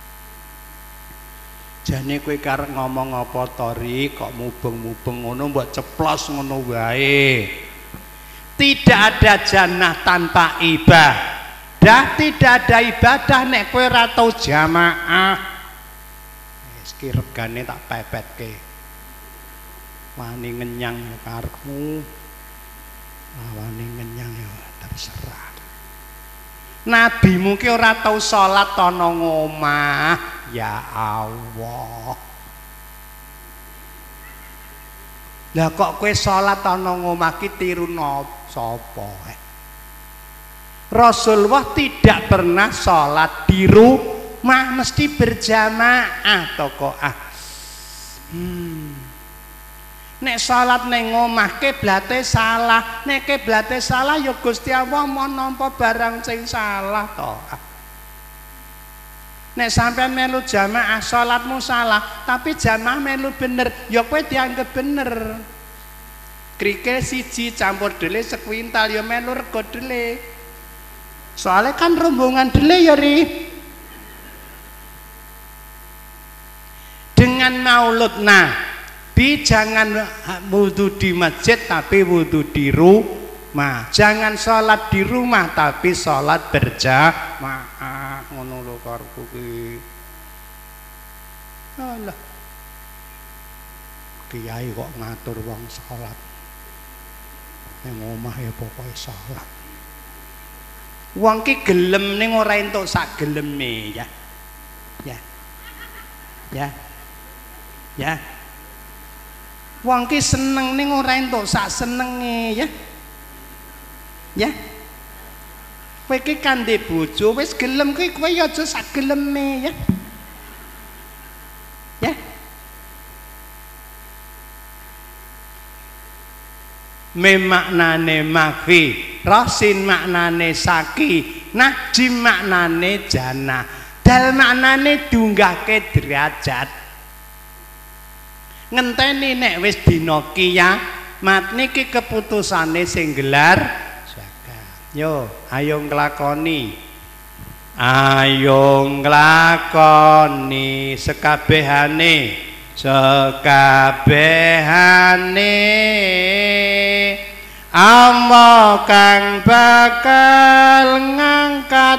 Jane kowe karep ngomong apa tori kok mubeng-mubeng ngono mbok ceplos ngono wae. Tidak ada jannah tanpa ibadah, tidak ada ibadah nek kowe ora tau jamaah. Wis ki regane tak pepetke. Wani ngenyang karepmu. Wani ngenyang ya terserah. Nabimu ki ora tau salat ana ngomah. Ya Allah. Lah kok kowe salat ana ngomah ki tiru sapa? Rasulullah tidak pernah salat di rumah, mesti berjamaah to kok ah. Hmm. Nek salat ning omah kiblate salah, nek kiblate salah ya Gusti Allah mau nampa barang sing salah to. Nek sampean melu jamaah salatmu salah, tapi jamaah melu bener, ya kowe dianggap bener. Krikil siji campur dele sekuintal ya melu rego dele. Soalnya kan rombongan dele ya ri. Dengan maulud Nabi jangan wudu di masjid tapi wudu di rumah. Jangan sholat di rumah tapi sholat berjamaah. Ngono lho karepku ki. Alah. Kiai kok ngatur wong sholat. Ning omah ya pokoke sholat. Wong ki gelem ning ora entuk sak geleme ya. Ya. Ya. Ya. Wong ki seneng ning ora entuk sak senenge ya. Ya. Kowe iki kandhe bojo wis gelem kuwi kowe ya aja sak geleme ya. Ya. Mim maknane mafi, rasin maknane saki, najim maknane jana, dal maknane dunggahke derajat. Ngenteni nek wis dina kiamat niki keputusane sing gelar yo, ayo nglakoni. Ayo nglakoni sekabehane, sekabehane. Allah kang bakal ngangkat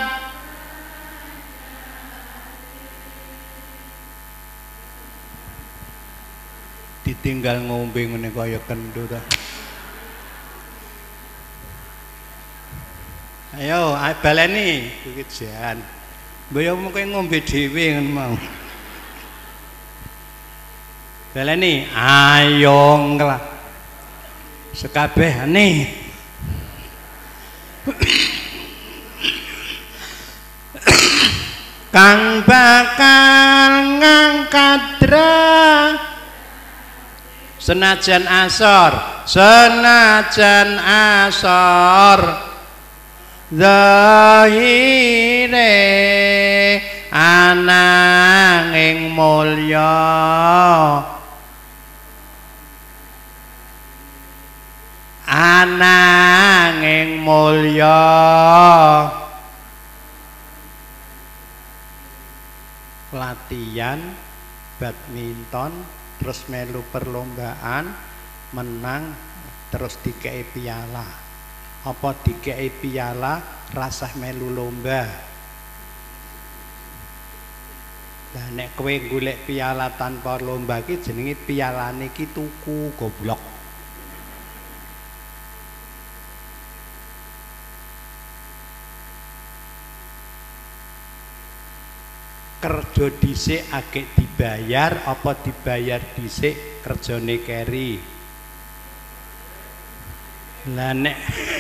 ditinggal ngombe ngene kaya kendho ta. Ayo, baleni iki jan. Mbaya mung ngombe dhewe ngono mau. Baleni, ayo nglah. Sekabehane. Kang bakal ngangkat dra senajan asor, senajan asor. Zahire ananging mulya ananging mulya latihan badminton terus melu perlombaan menang terus dikei piala. Apa dikei piala rasah melu lomba. Lah nek kowe golek piala tanpa lomba ki jenenge pialane ki tuku goblok. Kerja dhisik agek dibayar apa dibayar dhisik kerjane keri. Lah nek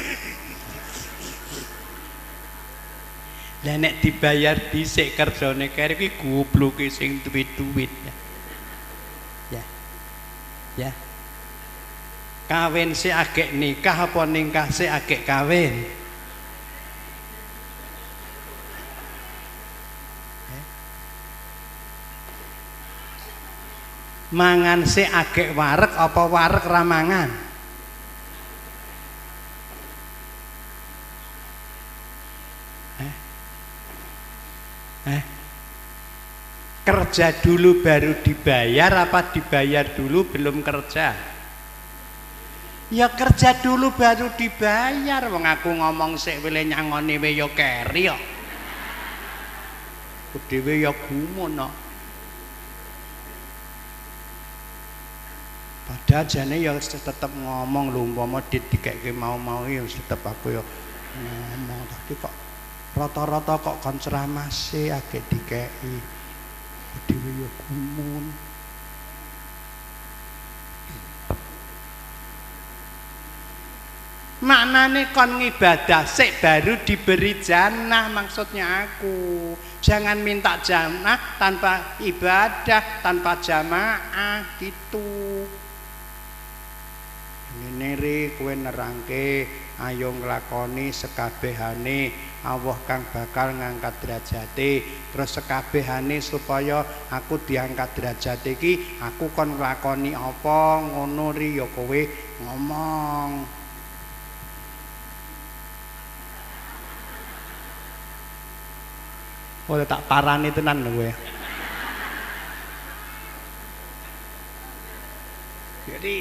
Lah nek dibayar dhisik kerjane keri kuwi gobloke sing duwe duit ya. Ya. Ya. Kawin sik agek nikah apa nikah sik agek kawin? Mangan sik agek wareg apa wareg ra mangan? Eh? Eh? Kerja dulu baru dibayar apa dibayar dulu belum kerja? Ya kerja dulu baru dibayar. Wong aku ngomong sik wile nyangoni we ya keri kok. Dhewe ya gumun kok. Padahal jane ya tetep ngomong lho umpama didikeke mau-mau ya tetep aku ya ngomong tapi kok rata-rata kok kon ceramase agek dikeki dhewe ya gumun. Maknane kon ngibadah sik baru diberi jannah maksudnya aku. Jangan minta jannah tanpa ibadah, tanpa jamaah gitu. Ngene ri kowe nerangke ayo nglakoni sekabehane Allah kang bakal ngangkat derajate terus sekabehane supaya aku diangkat derajate iki aku kon nglakoni apa ngono ri ya kowe ngomong. Oh tak parani tenan lho kowe. Jadi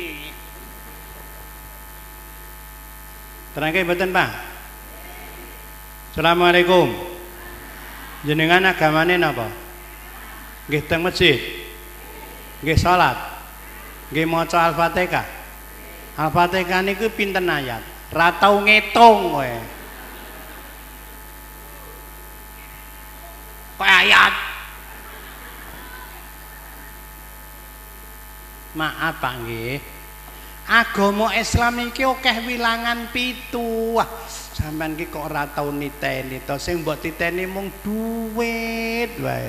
terangke mboten, Pak? Assalamualaikum. Jenengan agamane napa? Nggih teng masjid. Nggih salat. Nggih maca Al-Fatihah. Al-Fatihah niku pinten ayat? Ra tau ngitung kowe. Kok ayat? Maaf Pak nggih. Agama Islam iki akeh wilangan pitu. Wah, Sampeyan ki kok ora tau niteni to, sing mbok titeni mung duit wae.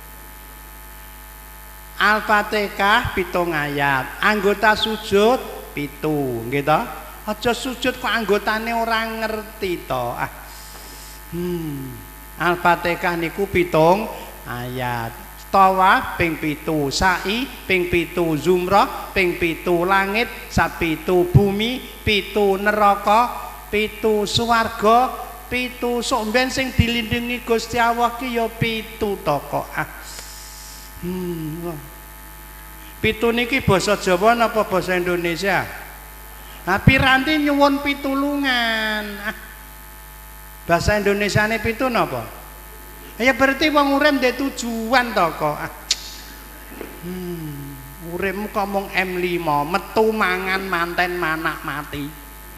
Al-Fatihah pitung ayat, anggota sujud pitu, nggih to? Aja sujud kok anggotane ora ngerti to. Ah. Hmm. Al-Fatihah niku pitung ayat. Tawaf ping pitu, sa'i ping pitu, zumrah ping pitu, langit sapitu, bumi pitu, neraka pitu, swarga pitu, sok mben sing dilindungi Gusti Allah ki ya pitu to kok. Ah. Hmm. Pitu niki basa Jawa napa basa Indonesia? Nah, piranti nyuwun pitulungan. Ah. Bahasa Indonesiane pitu napa? Ya berarti wong urip ndek tujuan to kok. Ah. Hmm. Uripmu kok mung M lima, metu mangan manten manak mati.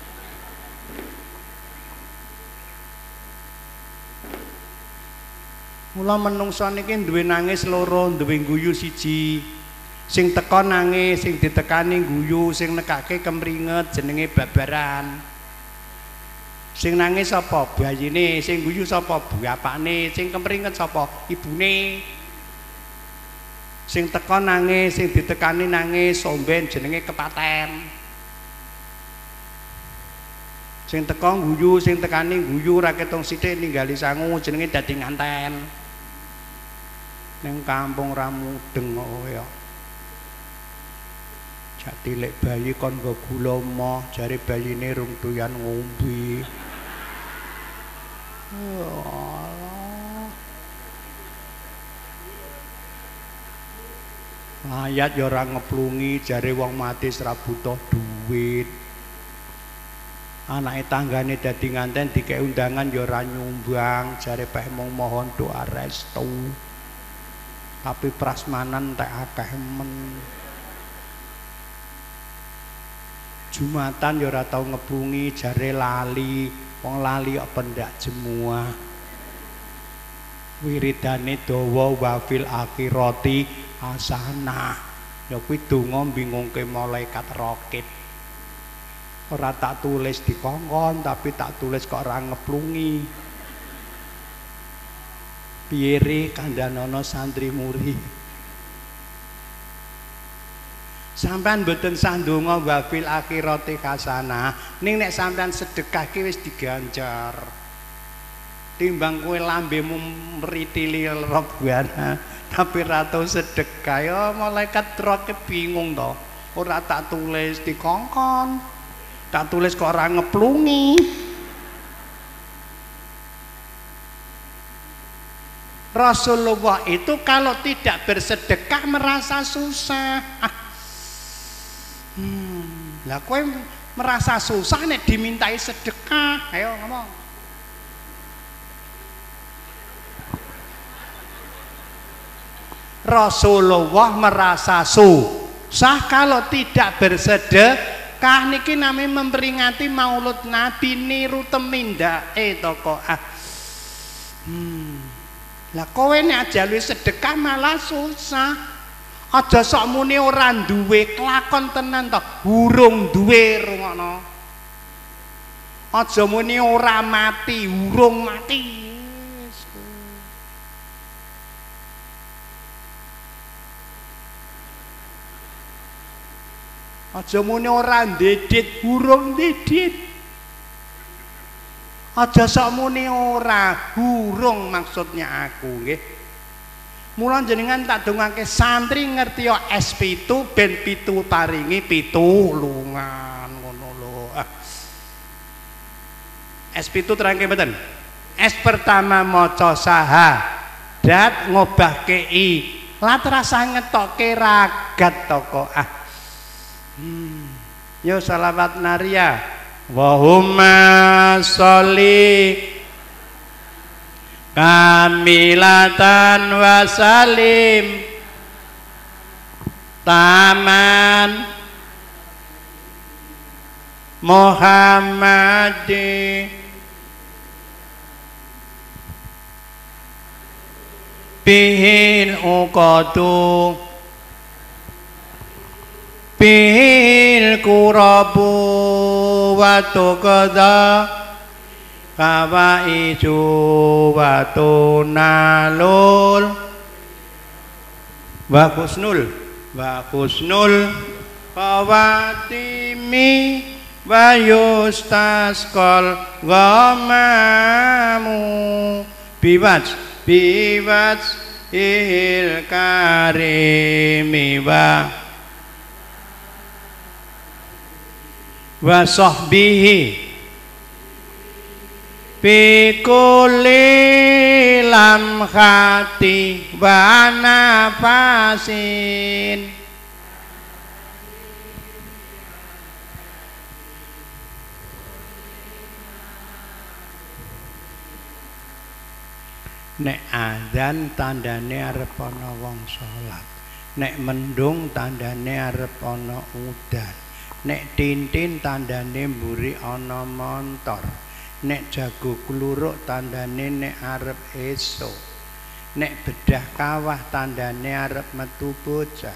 Mula menungso niki duwe nangis loro, duwe guyu siji. Sing teka nangis, sing ditekani guyu, sing nekake kemringet jenenge babaran. Sing nangis sapa? Bayine, sing guyu sapa? Bapakne, sing kemringet sapa? Ibune. Sing teka nangis, sing ditekani nangis, somben jenenge kepaten. Sing teka guyu, sing tekani guyu ra ketung sithik ninggali sangu jenenge dadi nganten. Ning kampung ra mudeng kok ya. Jati lek bayi kon nggo gula moh, jare bayine rung doyan ngombe. Allah. Ayat ya ora ngeplungi, jare wong mati ora butuh duit. Anake tanggane dadi nganten dikek undangan ya ora nyumbang, jare peh mung mohon doa restu. Tapi prasmanan tak akeh men. Jumatan ya ora tau ngebungi, jare lali, wong lali kok pendak jemuah. Wiridane dawa wa fil akhirati hasanah. Ya kuwi donga bingungke malaikat rakit. Ora tak tulis di kongkon, tapi tak tulis kok ora ngeplungi. Piye kandhanono santri muri. Sampean mboten sandonga wa fil akhirati hasanah, ning nek sampean sedekah ki wis diganjar. Timbang kowe lambemu mritili rebana, tapi ra tau sedekah ya malaikat roke bingung to. Ora tak tulis di kongkon. Tak tulis kok ora ngeplungi. Rasulullah itu kalau tidak bersedekah merasa susah. Ah. Hmm. Lah kowe merasa susah nek dimintai sedekah. Ayo ngomong. Rasulullah merasa susah kalau tidak bersedekah. Niki nami memperingati Maulud Nabi, niru temindake to kok. Ah. Hmm. Lah kowe nek ajalu sedekah malah susah. Aja sok muni ora duwe, kelakon tenan to. Urung duwe rungokno. Aja muni ora mati, urung mati. Aja muni ora ndedit, urung ndedit. Aja sok muni ora, urung maksudnya aku nggih. Mula jenengan tak dongake santri ngerti ya S pitu ben pitu paringi pitulungan ngono lho. Ah. S pitu terangke mboten. S pertama maca syahadat ngobahke i. Lah terasa ngetokke ragat to kok. Ah. Hmm. Yo salawat naria. Wahumma sholli kamilatan wasalim taman Muhammadi bihil uqadu bihil kurabu wa tuqadha kawaiju wa tunalul wa husnul wa husnul kawatimi wa yustasqal ghamamu biwaj biwaj il karimi wa wa sahbihi Bikuli lamhati wa nafasin nek adzan tandane arep ana wong salat, nek mendung tandane arep ana udan, nek tintin tandane mburi ana montor, nek jago kluruk tandane nek arep esuk, nek bedah kawah tandane arep metu bocah.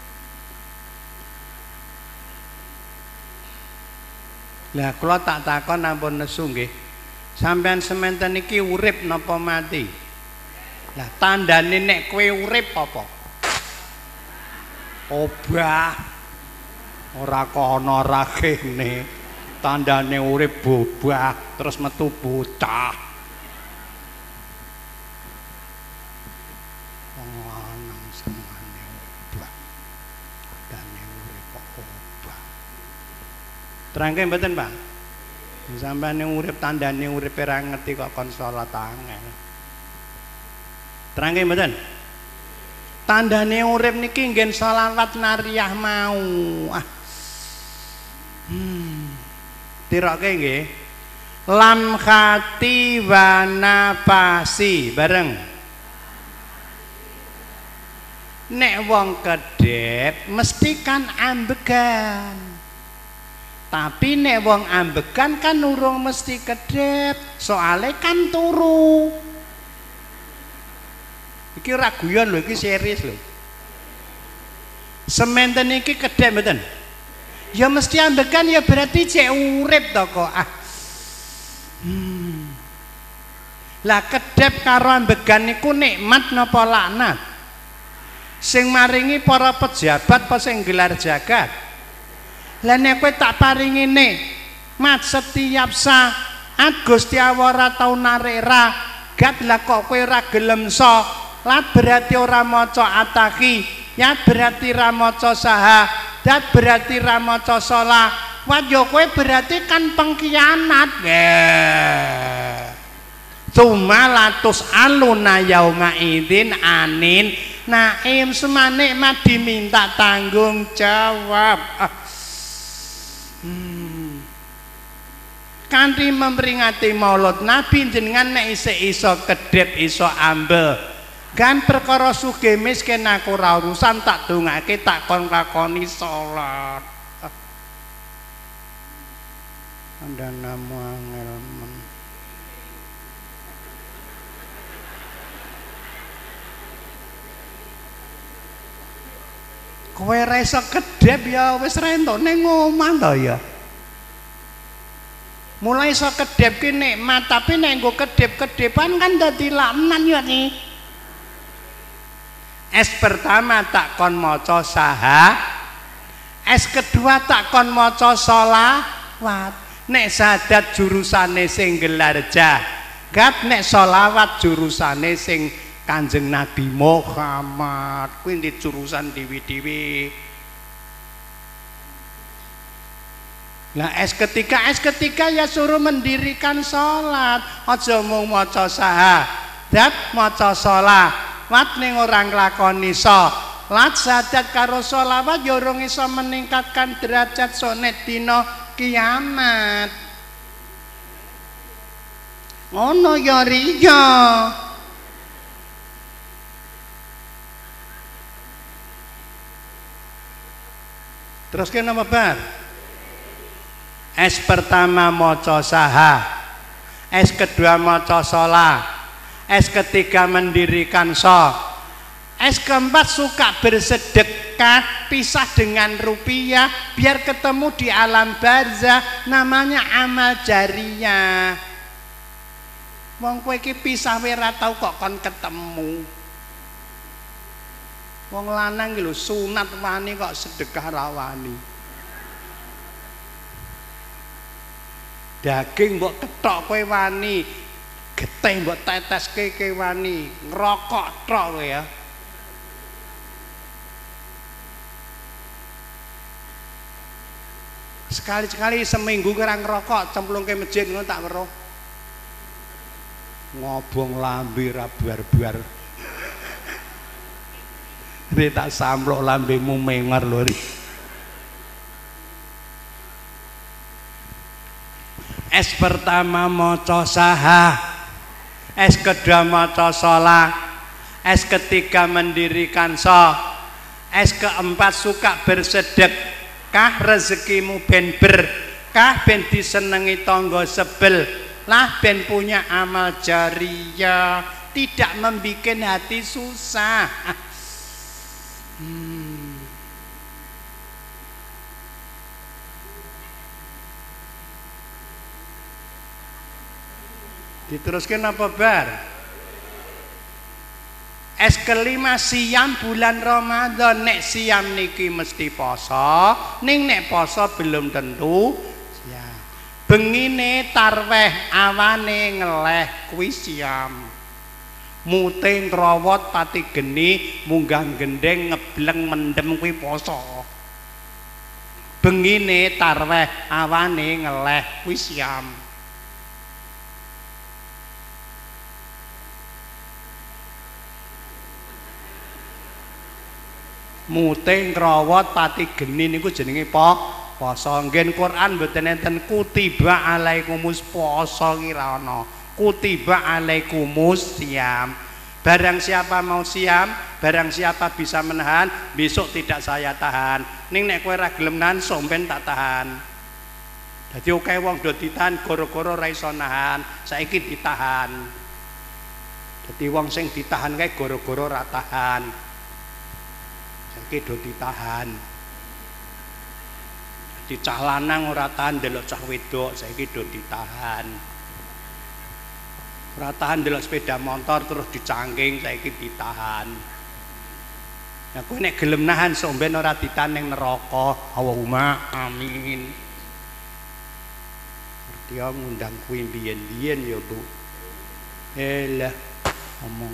Lah kula tak takon ampun nesu nggih. Sampeyan sementen iki urip napa mati? Lah tandane nek kowe urip apa? Obah. Ora kono ora kene. Tandane urip bobah terus metu bocah. Wong lanang senengane obah. Tandane urip kok obah. Terangke mboten, Pak? Sampeyan urip tandane urip ora ngerti kok kon salat angel. Terangke mboten? Tandane urip niki nggen selawat nariyah mau. Ah. Hmm. Tiroke nggih. Lam khati wa nafasi bareng. Nek wong kedhep mesti kan ambegan. Tapi nek wong ambegan kan urung mesti kedhep, soale kan turu. Iki ora guyon lho, iki serius lho. Sementen iki kedhep mboten? Ya mesti ambekan ya berarti cek urip to kok. Ah. Hmm. Lah kedhep karo ambekan niku nikmat napa laknat? Sing maringi para pejabat apa sing gelar jagat? Lah nek kowe tak paringi nikmat setiap saat Gusti Allah ora tau narik ragat, lah kok kowe ora gelem salat berarti ora maca ataki, ya berarti ora maca sahadat, berarti ora maca sholawat, ya kowe berarti kan pengkhianat. Yeah. Tsumma latus aluna yauma idzin anin naim, semua nikmat diminta tanggung jawab. Ah. Hmm. Kanthi memperingati Maulud Nabi jenengan nek isih iso kedhep iso ambel kan perkara sugih miskin aku ora urusan, tak dongake tak kon lakoni salat. Andanamu angel men. Kowe ora iso kedhep ya wis rentone ngomah to ya. Mulai iso kedhep ki nikmat, tapi nek nggo kedhep-kedhepan kan dadi laknat ya nih. Es pertama tak kon maca saha, es kedua tak kon maca sholawat. Nek sadat jurusane sing gelar jagat, nek sholawat jurusane sing Kanjeng Nabi Muhammad. Kuwi ndi jurusan dewi-dewi. Lah es ketika es ketika ya suruh mendirikan sholat, aja mung maca sahadat, maca sholawat ning ora nglakoni sholat sahadat karo sholawat ya urung iso meningkatkan derajat sonet dina kiamat. Ngono ya riya. Terus kena apa bar? Es pertama maca saha, es kedua maca sholat, es ketiga mendirikan sholat, es keempat suka bersedekah, pisah dengan rupiah biar ketemu di alam barzah, namanya amal jariyah. Wong kowe iki pisah wae ora tau kok kon ketemu. Wong lanang iki lho sunat wani kok sedekah ra wani. Daging mbok kethok kowe wani, getih mbok teteske kowe wani, ngerokok tok kowe ya. Sekali-sekali seminggu kira ngerokok cemplungke masjid ngono tak weruh. Ngobong lambe ra bar-bar. Nek tak samplok lambemu mengar lho ri. Es pertama maca saha, es kedua maca sholat, es ketiga mendirikan so, es keempat suka bersedekah rezekimu ben berkah ben disenengi tangga sebel lah ben punya amal jariyah tidak membikin hati susah. hmm. Diteruskan apa bar? Es kelima siam bulan Ramadan. Nek siam niki mesti poso, ning nek poso belum tentu siam. Bengine tarweh awane ngeleh kuwi siam. Muting rawat pati geni munggah gendeng ngebleng mendem kuwi poso. Bengine tarweh awane ngeleh kuwi siam. Muting rawat pati geni niku jenenge po poso. Ngen Quran mboten enten kutiba alaikumus poso ki ra ana. Kutiba alaikumus siam. Barang siapa mau siam, barang siapa bisa menahan, besok tidak saya tahan. Ning nek kowe ra gelem nahan somben tak tahan. Dadi akeh wong do ditahan gara-gara ra iso nahan, saiki ditahan. Dadi wong sing ditahan kae gara-gara ra tahan. Saiki do ditahan. Dadi cah lanang ora tahan delok cah wedok, saiki do ditahan. Ora tahan delok sepeda motor terus dicangking, saiki ditahan. Nah kowe nek gelem nahan somben ora ditahan ning neraka. Allahumma amin. Dia ngundang kuwi biyen-biyen ya, Bu. Elah omong.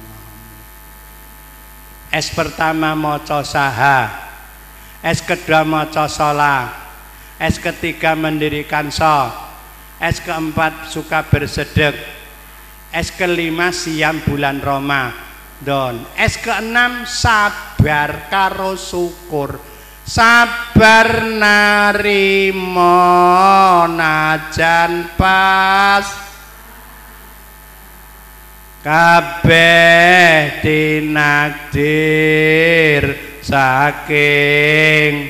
Es pertama maca saha, es kedua maca sholat, es ketiga mendirikan so, es keempat suka bersedek, es kelima siam bulan Ramadan, es keenam sabar karo syukur, sabar narimo najan pas kabeh tinakdir saking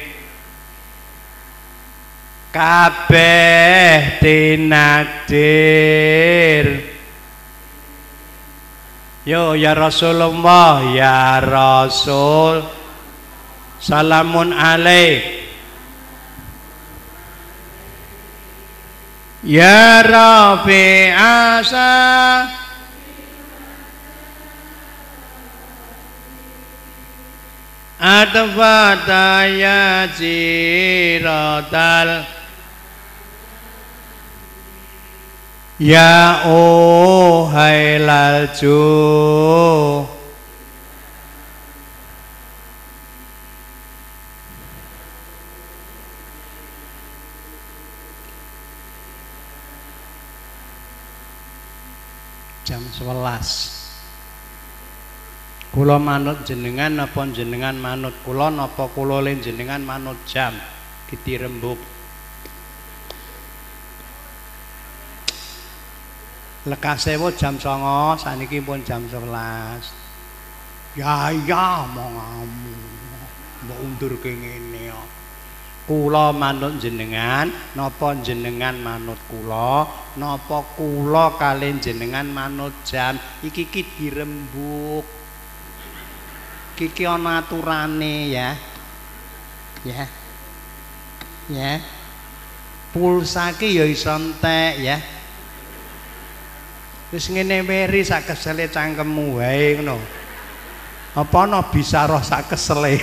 kabeh tinakdir. Yo ya Rasulullah ya Rasul salamun alaik ya Rafi asa Adfata ya jiratal ya ohai lalju jam sebelas. Kula manut jenengan napa jenengan manut kula napa kula le jenengan manut jam ditirembuk. Lekasewu jam songo saniki pun jam sebelas. Ya ya mongamu. Mbok undurke ngene ya. Kula manut jenengan napa jenengan manut kula napa kula kalih jenengan manut jam iki iki dirembuk. Kiki ana aturane ya. Ya. Ya. Pulsa ki ya iso entek ya. Wis ngene weri sak kesele cangkemmu wae ngono. Apa ana bisa roh sak kesele.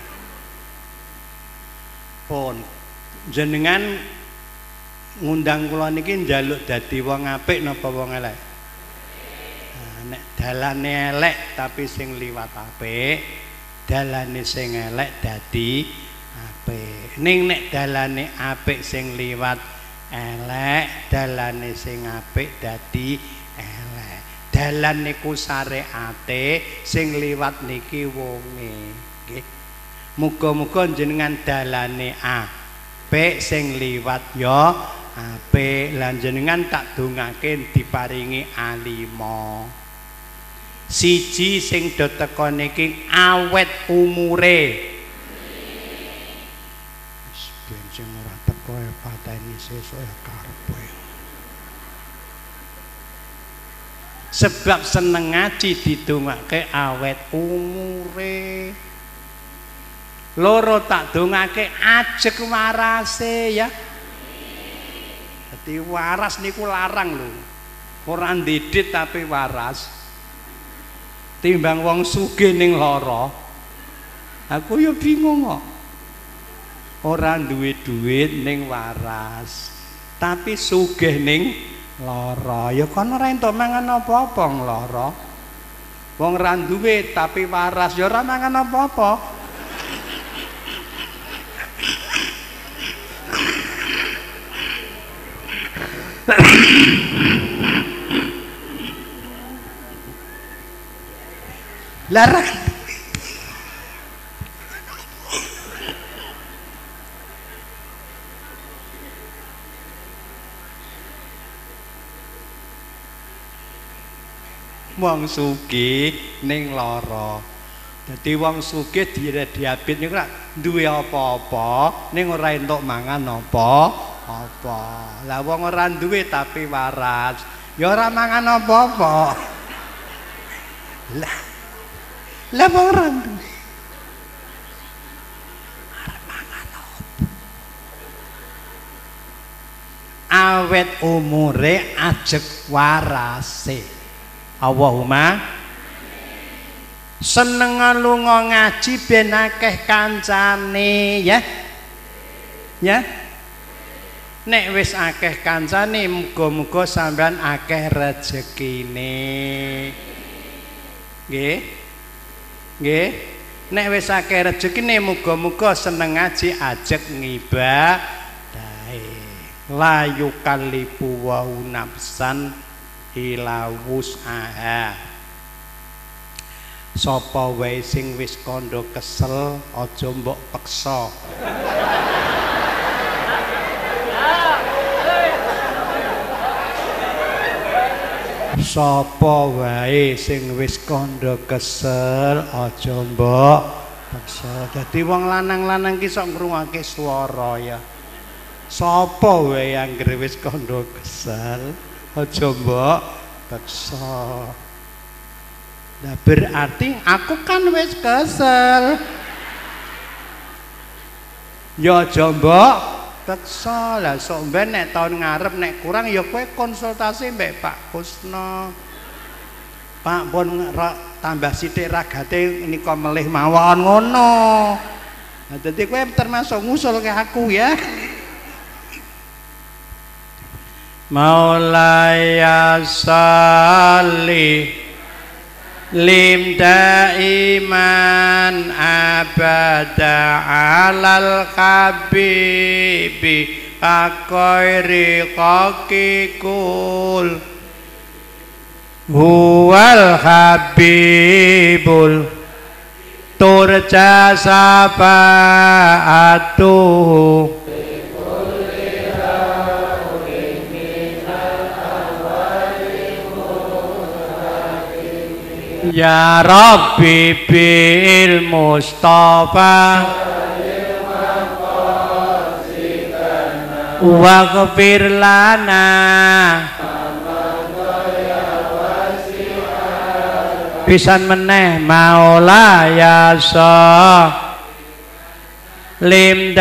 Pun jenengan ngundang kula niki njaluk dadi wong apik napa wong elek? Nah, nek dalane elek tapi sing liwat apik, dalane sing elek dadi apik. Ning nek dalane apik sing liwat elek, dalane sing apik dadi elek. Dalan niku syariate sing liwat niki wonge nggih. Muga-muga jenengan dalane apik sing liwat ya apik. Lan jenengan tak dongake diparingi alima. Siji sing do teka niki awet umure. Wis ben sing ora teka e pateni sesuk ya karepe. Sebab seneng ngaji didongake awet umure. Loro tak dongake ajeg warase ya. Dadi waras niku larang lho. Ora ndidit tapi waras. Timbang wong sugih ning lara. Aku ya bingung kok. Ora duwe duit ning waras. Tapi sugih ning lara. Ya kan ora entuk mangan apa-apa lara. Wong ra duwe tapi waras ya ora mangan apa-apa. Larang wong sugih ning lara. Dadi wong sugih diabet niku ora duwe apa-apa ning ora entuk mangan apa-apa. Lah wong ora duwe tapi waras, ya ora mangan apa-apa. Lah lah wong ora duwe arep mangan apa? Awet umure ajeg warase. Allahumma seneng lunga ngaji ben akeh kancane ya. Ya. Nek wis akeh kancane muga-muga sampean akeh rezekine. Nggih. Nggih. Nek wis akeh rezekine muga-muga seneng ngaji ajeg ngibadahe. La yukallifu wa nafsan ila wus'aha. Sapa wae sing wis kandha kesel aja mbok peksa. Sapa wae sing wis kandha kesel aja mbok peksa. Dadi wong lanang-lanang ki sok ngrungokake swara ya. Sapa wae anggere wis kandha kesel aja mbok peksa. Nah berarti aku kan wis kesel. Ya aja mbok peksa. Lah sok ben nek taun ngarep nek kurang ya kowe konsultasi mbek Pak Kusno. Pak pun tambah sithik ragate nika melih mawon ngono. Nah dadi kowe termasuk ngusul ke aku ya. Maulaya salli lim daiman abada alal habibi akairi kakikul huwal habibul turja sabaatuhu ya Rabbi bil Mustafa waghfir lana pisan meneh maulaya lim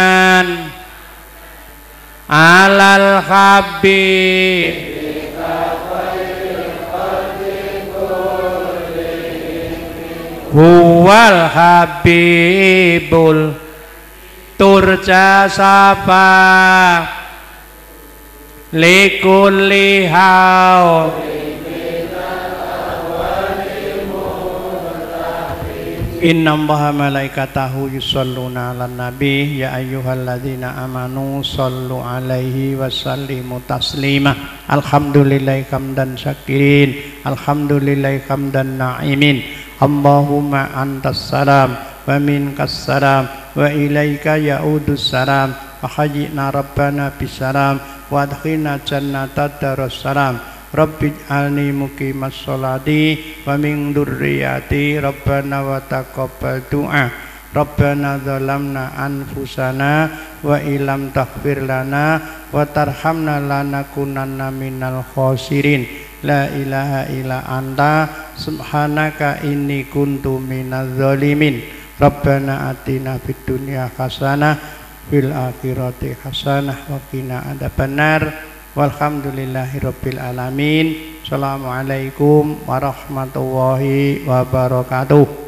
daiman alal habib huwal habibul turja sapa likulli haul Inna Allaha malaikatahu yusholluna 'alan nabi ya ayyuhalladzina amanu shollu 'alaihi wa sallimu taslima alhamdulillahi hamdan syakirin alhamdulillahi hamdan na'imin Allahumma antas salam wa minkas salam wa ilaika ya'udus salam wa hayyina rabbana bisalam wa adkhilna jannata darussalam Rabbi ij'alni muqimas sholati wa min dzurriyyati Rabbana wa taqabbal du'a Rabbana zalamna anfusana wa illam taghfir lana wa tarhamna lanakunanna minal khosirin la ilaha illa anta subhanaka inni kuntu minaz zalimin Rabbana atina fid dunya hasanah fil akhirati hasanah wa qina adzabannar walhamdulillahirabbil alamin. Assalamualaikum warahmatullahi wabarakatuh.